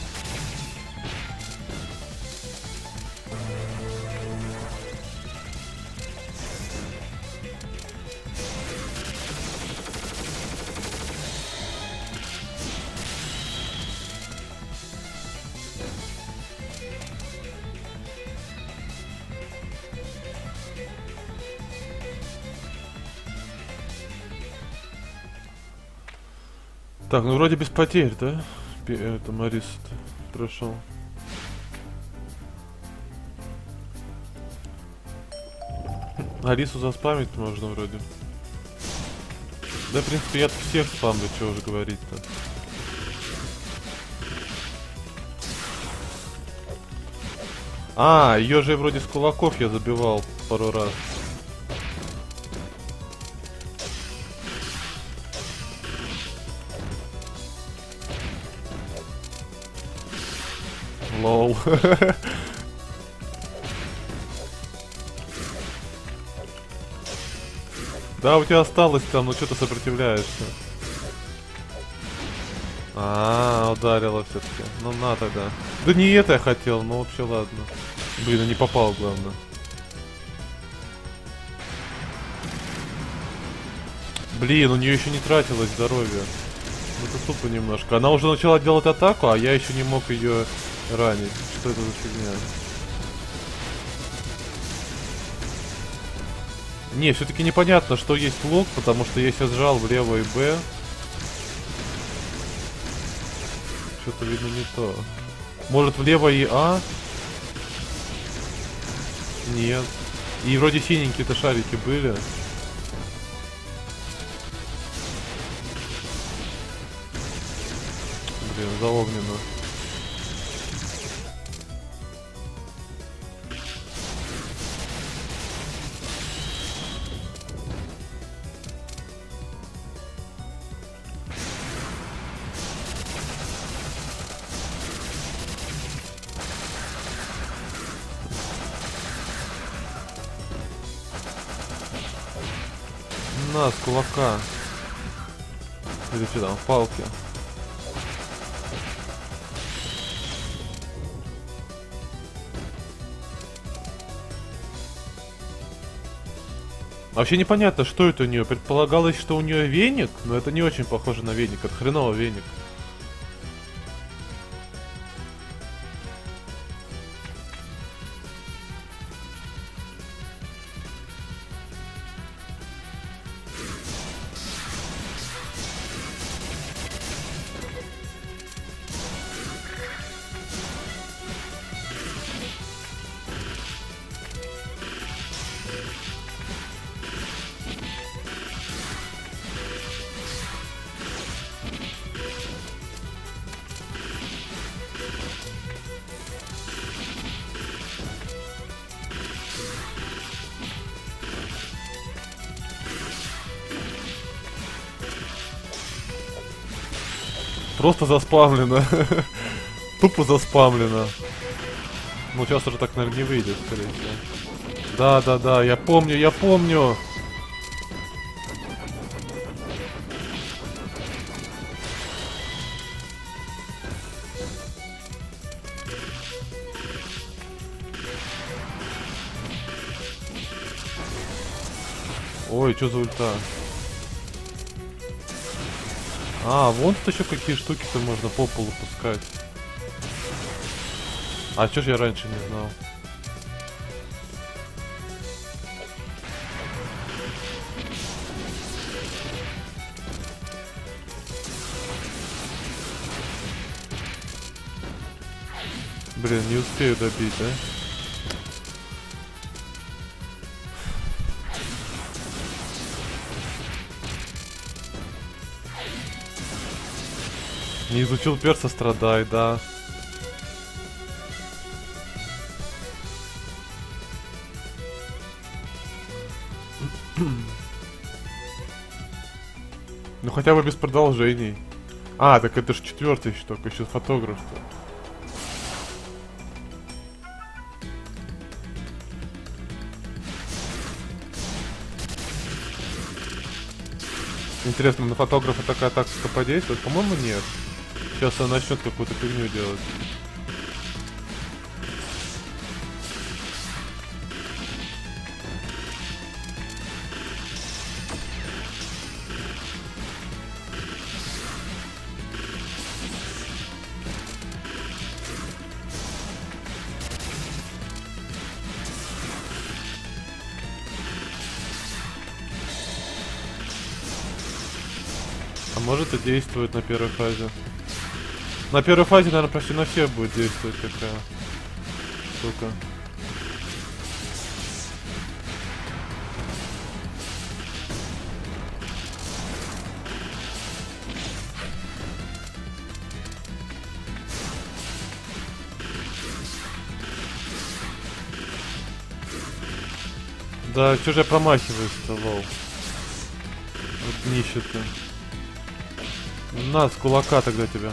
Так, ну вроде без потерь, да? Это Марис прошел. Алису заспамить можно вроде. Да, в принципе, я всех спамлю, что уже говорить-то. Ее же вроде с кулаков я забивал пару раз. Лол. Да, у тебя осталось там, ну что ты сопротивляешься? Ударила все-таки. Ну на тогда. Да не это я хотел, но вообще ладно. Блин, не попал, главное. Блин, у нее еще не тратилось здоровье. Это тупо немножко. Она уже начала делать атаку, а я еще не мог ее ранить. Что это за фигня? Не, все-таки непонятно, что есть лук, потому что я сейчас сжал влево и Б. Что-то видно не то. Может влево и А? Нет. И вроде синенькие-то шарики были. Блин, за огненно. На, с кулака. Или что там, палки. Вообще непонятно, что это у нее. Предполагалось, что у нее веник, но это не очень похоже на веник. Это хреново веник. Просто заспамлено. Тупо заспамлено. Ну сейчас уже так, наверное, не выйдет, скорее всего. Да, я помню, я помню. Ой, что за ульта? А, вон тут еще какие штуки-то можно по полу пускать. А чё ж я раньше не знал? Блин, не успею добить, да? Не изучил перса, страдай, да. Ну хотя бы без продолжений. А, так это ж 4-й еще только, еще фотограф-то. Интересно, на фотографа такая тактика подействует? По-моему, нет. Сейчас он начнет какую-то фигню делать. А может и действует на первой фазе. На первой фазе, наверное, почти на всех будет действовать такая штука. Да, чё же я промахиваюсь-то, лол. Вот нищий-то. На, с кулака тогда тебя.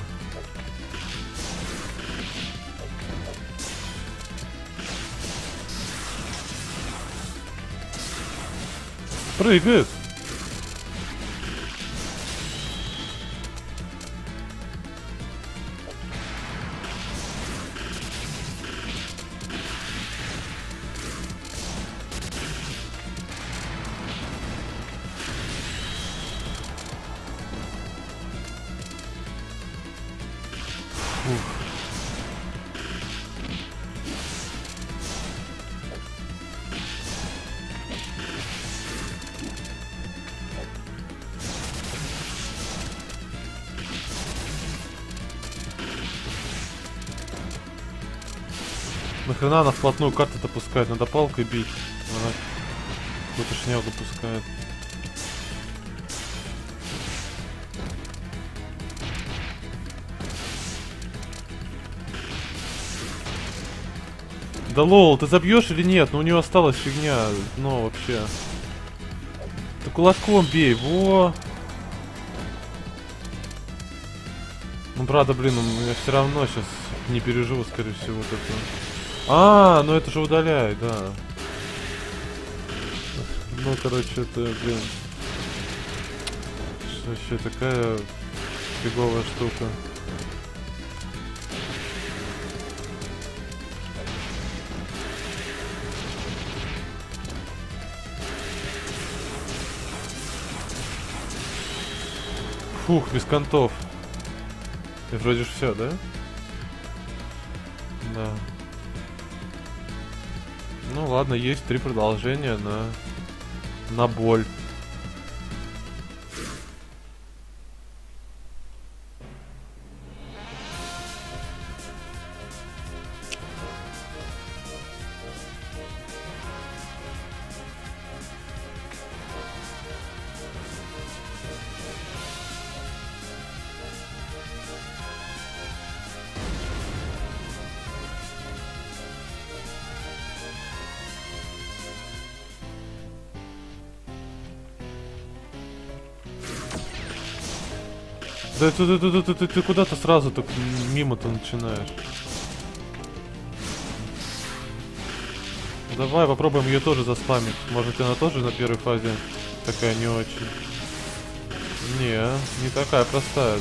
Прыгает. Нахрена она вплотную карты-то пускает? Надо палкой бить. Она какую-то шнягу пускает. Да лол, ты забьешь или нет? Ну у нее осталась фигня. Ну вообще. Ты кулаком бей, во. Ну правда, блин, я все равно сейчас не переживу, скорее всего, вот это. А, ну это же удаляет, да. Ну, короче, это, блин. Вообще такая фиговая штука. Фух, без контов. И вроде же все, да? Да. Ну ладно, есть 3 продолжения на боль. Да ты куда-то сразу так мимо-то начинаешь. Давай попробуем ее тоже заспамить. Может, она тоже на первой фазе такая не очень. Не такая простая.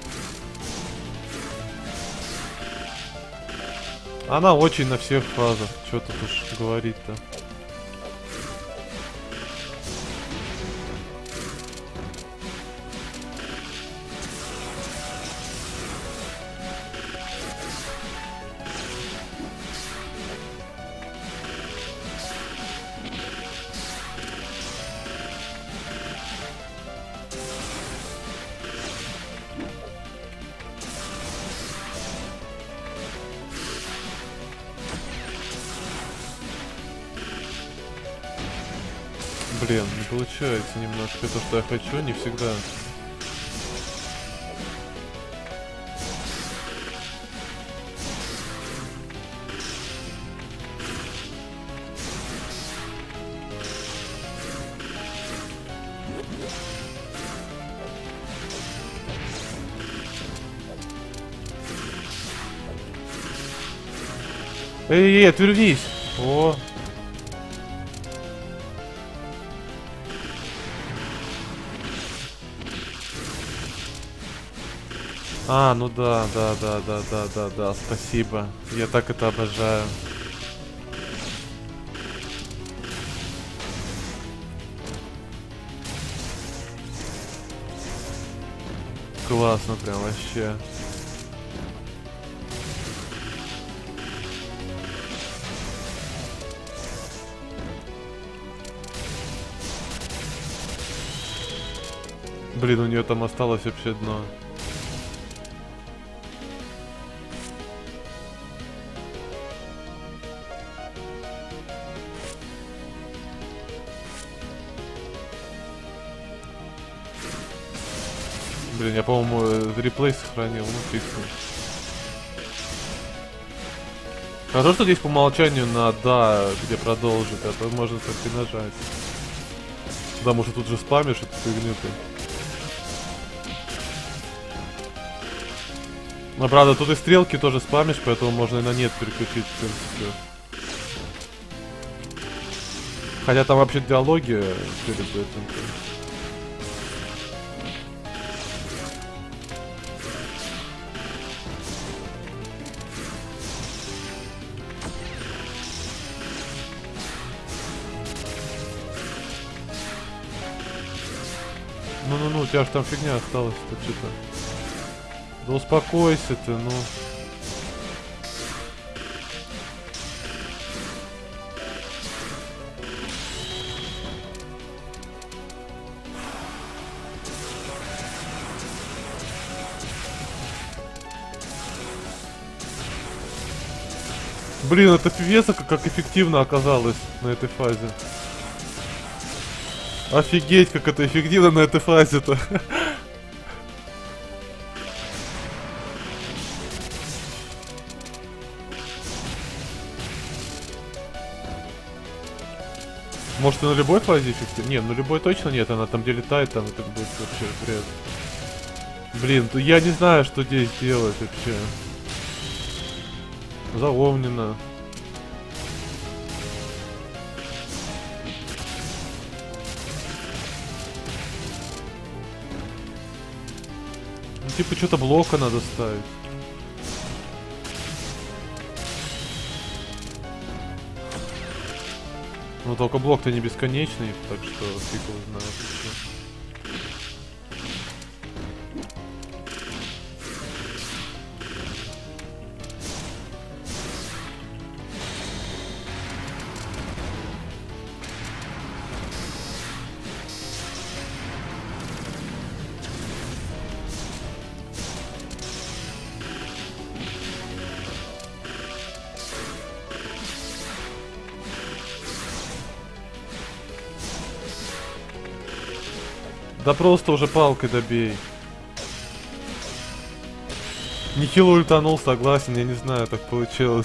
Она очень на всех фазах. Что тут уж говорить-то. Блин, не получается немножко то, что я хочу, не всегда. Эй, отвернись! О! А, ну да, спасибо. Я так это обожаю. Классно прям вообще. Блин, у нее там осталось вообще дно. Блин, я, по-моему, реплей сохранил, ну фиксим. Хорошо, что здесь по умолчанию на «да», где продолжить, а то можно так и нажать. Потому что тут же спамишь эту фигню-то. Но правда, тут и стрелки тоже спамишь, поэтому можно и на «нет» переключить, в принципе. Хотя там вообще диалоги перед этим. Ну-ну-ну, у тебя же там фигня осталась-то что-то. Да успокойся ты, ну. Блин, это певеца как эффективно оказалось на этой фазе. Офигеть, как это эффективно на этой фазе-то. Может, и на любой фазе эффективно? Не, на любой точно нет, она там где летает, там это будет вообще бред. Блин, я не знаю, что здесь делать вообще. Заомнено. Ну, типа, что-то блока надо ставить. Ну, только блок-то не бесконечный, так что фиг его знает вообще. Да просто уже палкой добей. Нехило ультанул, согласен, я не знаю, так получилось.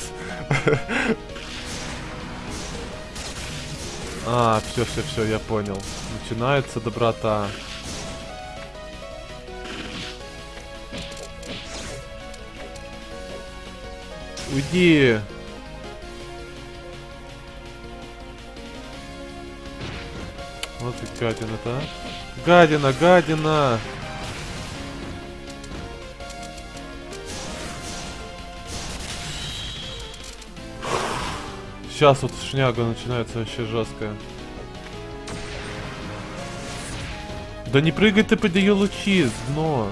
А, все, я понял. Начинается доброта. Уйди. Вот и гадина-то, а. Гадина, гадина. Сейчас вот шняга начинается вообще жесткая. Да не прыгай ты под ее лучи, дно.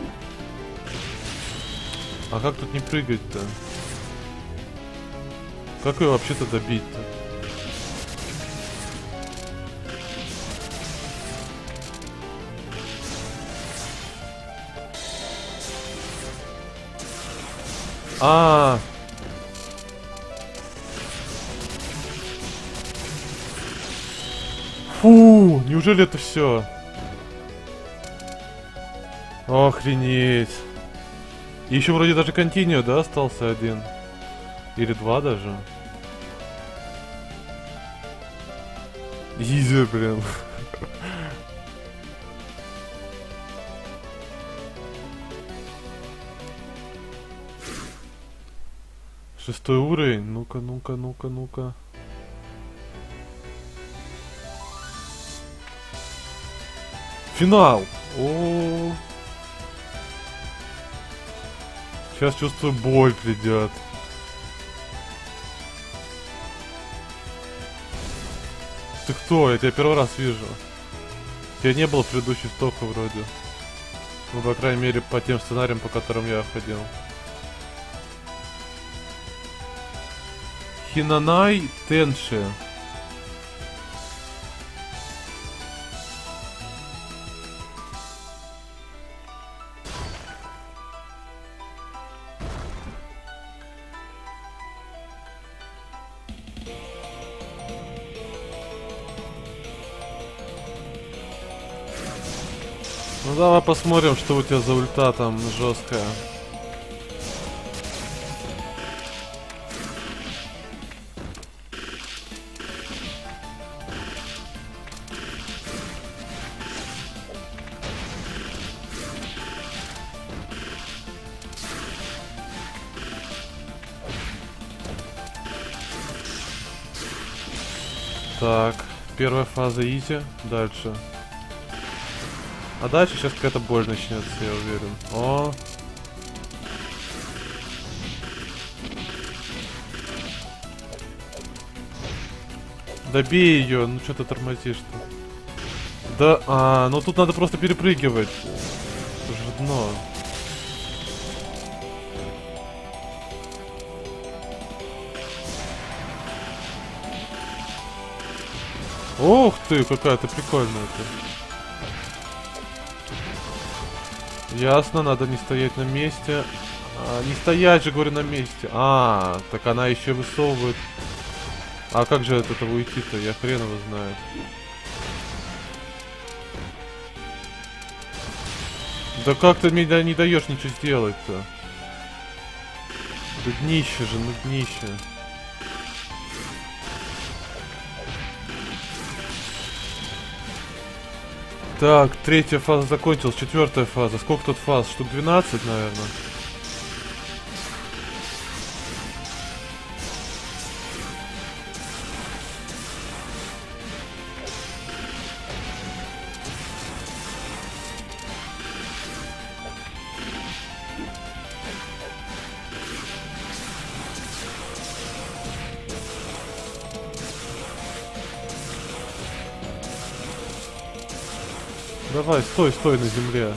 А как тут не прыгать-то? Как ее вообще-то добить-то? А. Фу, неужели это все? Охренеть. И еще вроде даже континью, да, остался один? Или два даже? Изи, блин. Шестой уровень. Ну-ка, ну-ка, ну-ка, ну-ка. Финал! О. Сейчас чувствую, боль придет. Ты кто? Я тебя первый раз вижу. Я не был в предыдущей стопе вроде. Ну, по крайней мере, по тем сценариям, по которым я ходил. Хинанай Тенши. Ну давай посмотрим, что у тебя за ульта там жесткая. Так, первая фаза изи, дальше. А дальше сейчас какая-то боль начнется, я уверен. О! Добей ее, ну что ты тормозишь-то? Да, ну тут надо просто перепрыгивать. Это же дно. Ох ты, какая ты прикольная-то. Ясно, надо не стоять на месте. Не стоять же, говорю, на месте. Так она еще высовывает. А как же от этого уйти-то? Я хрен его знает. Да как ты мне не даешь ничего сделать-то? Да днище же, ну днище. Так, третья фаза закончилась, четвертая фаза. Сколько тут фаз? Штук 12, наверное. Давай, стой, стой на земле.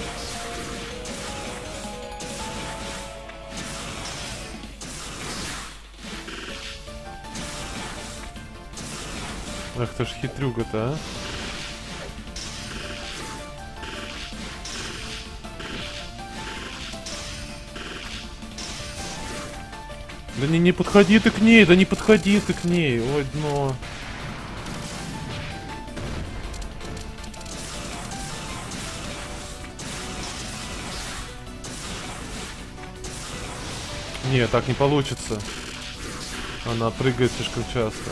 Ах ты ж хитрюга-то, а. Да не подходи ты к ней, да не подходи ты к ней. Ой, дно. Не, так не получится. Она прыгает слишком часто.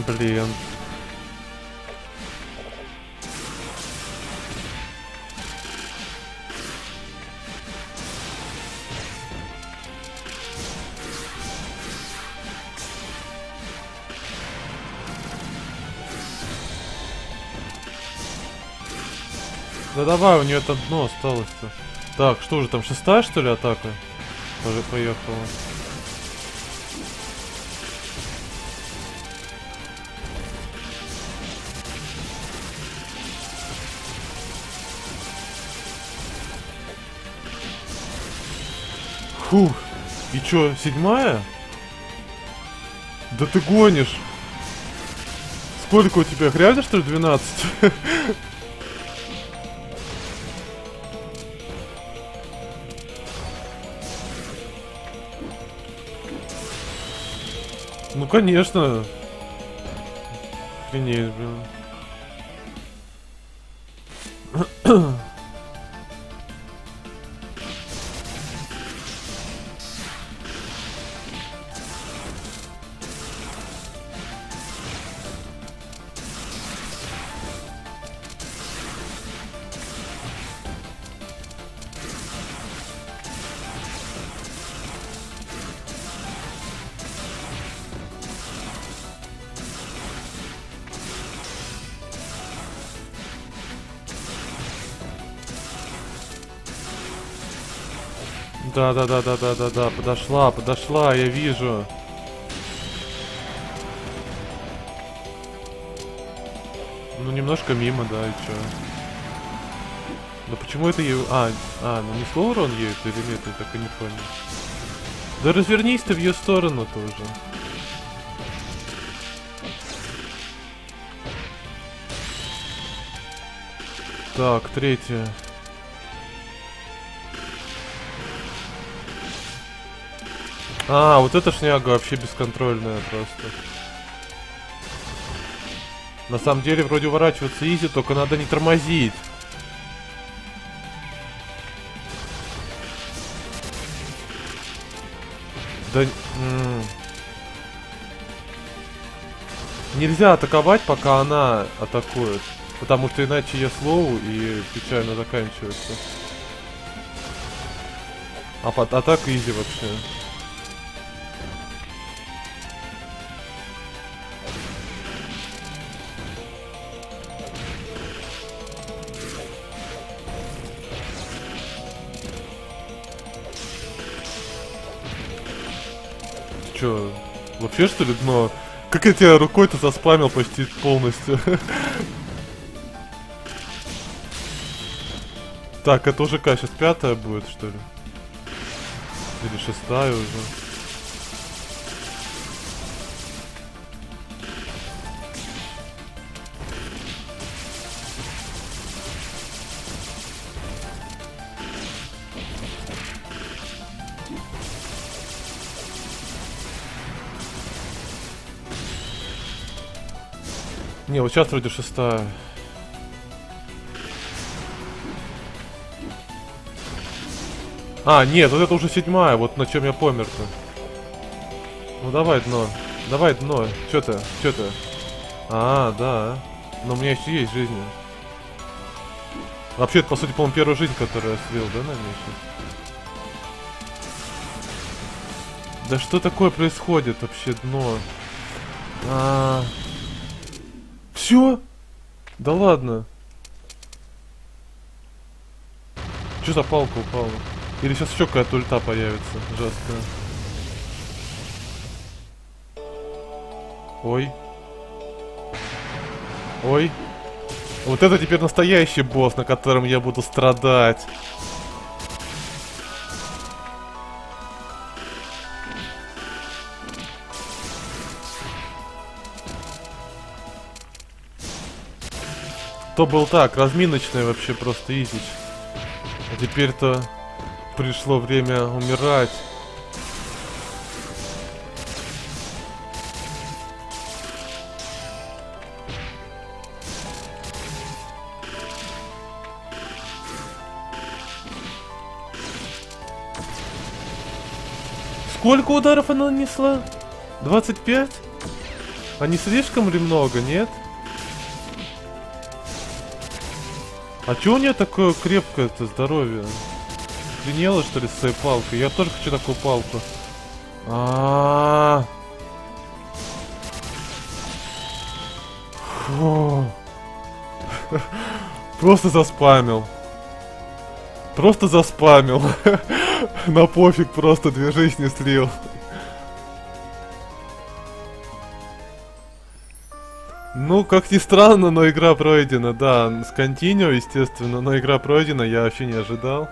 Блин. Да давай, у нее там дно осталось-то. Так, что же там, 6-я, что ли, атака? Уже поехала. Фух. И чё, 7-я? Да ты гонишь. Сколько у тебя? Реально, что ли, 12? Ну, конечно. Охренеть, блин. Да, подошла, я вижу. Ну, немножко мимо, да, и чё? Но почему это ей... ну не слово урон ей или нет, я так и не понял. Да развернись ты в ее сторону тоже. Так, 3-я. Вот эта шняга вообще бесконтрольная просто. На самом деле, вроде уворачиваться изи, только надо не тормозить. Да... Нельзя атаковать, пока она атакует. Потому что иначе я слоу и печально заканчивается. Атака изи вообще. Чё, вообще что ли дно? Как я тебя рукой-то заспамил почти полностью. Так, это уже сейчас 5-я будет, что ли? Или 6-я уже? Не, вот сейчас вроде 6-я. Нет, вот это уже 7-я, вот на чем я помер-то. Ну давай дно. Давай дно. Чё ты? Да. Но у меня еще есть жизни. Вообще, это, по сути, по-моему, первая жизнь, которую я слил, да, на ней? Да что такое происходит вообще, дно? Все? Да ладно. Че за палка упала? Или сейчас еще какая-то ульта появится жесткая? Ой. Вот это теперь настоящий босс, на котором я буду страдать. То был так, разминочный вообще просто изич. А теперь-то пришло время умирать. Сколько ударов она нанесла? 25? А не слишком ли много, нет? А чё у нее такое крепкое-то здоровье? Охренела, что ли, с своей палкой? Я тоже хочу такую палку. А-а-а. Фу. Просто заспамил. Просто заспамил. На пофиг, просто 2 жизни слил. Ну, как ни странно, но игра пройдена, да, с Continue, естественно, но игра пройдена, я вообще не ожидал.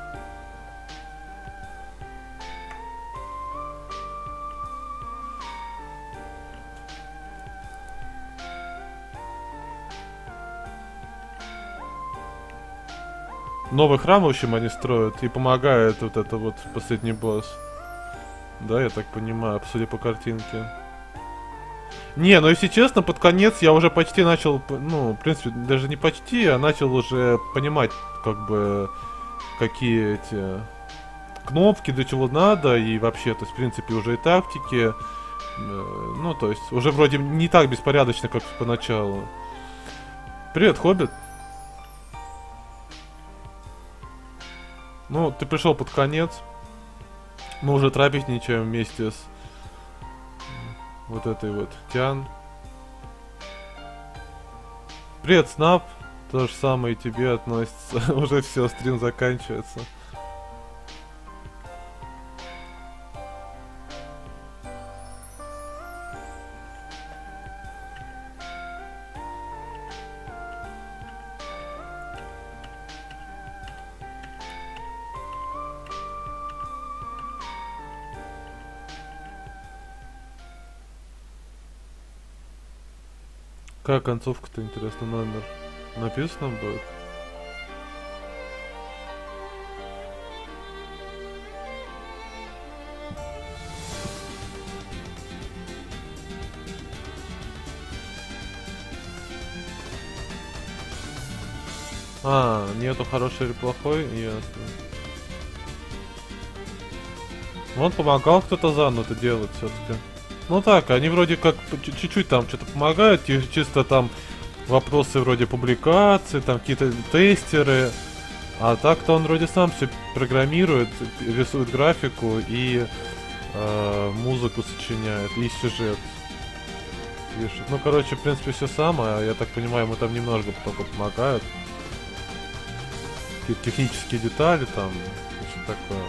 Новый храм, в общем, они строят, и помогает вот это вот последний босс. Да, я так понимаю, судя по картинке. Не, ну если честно, под конец я уже почти начал, ну, в принципе, даже не почти, а начал уже понимать, как бы, какие эти кнопки, для чего надо, и вообще, то есть, в принципе, уже и тактики, ну, то есть, уже вроде не так беспорядочно, как поначалу. Привет, Хоббит. Ну, ты пришел под конец. Мы уже трапезничаем вместе с вот этой вот Тиан. Привет, Снап. То же самое и тебе относится. Уже все, стрим заканчивается. Какая концовка-то, интересно, номер? Написано будет? А, нету хороший или плохой, ясно. Он помогал кто-то заново это делать все-таки. Ну так, они вроде как чуть-чуть там что-то помогают, чисто там вопросы вроде публикации, там какие-то тестеры. А так-то он вроде сам все программирует, рисует графику и музыку сочиняет, и сюжет пишет. Ну, короче, в принципе, все сам, а я так понимаю, ему там немножко только помогают. Какие-то технические детали там, что такое.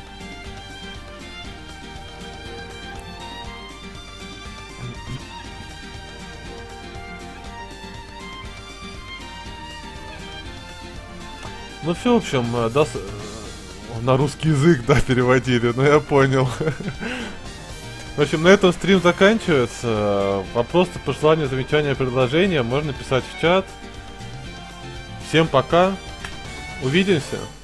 Ну все, в общем, да, на русский язык, да, переводили, но я понял. В общем, на этом стрим заканчивается. Вопросы, пожелания, замечания, предложения можно писать в чат. Всем пока. Увидимся.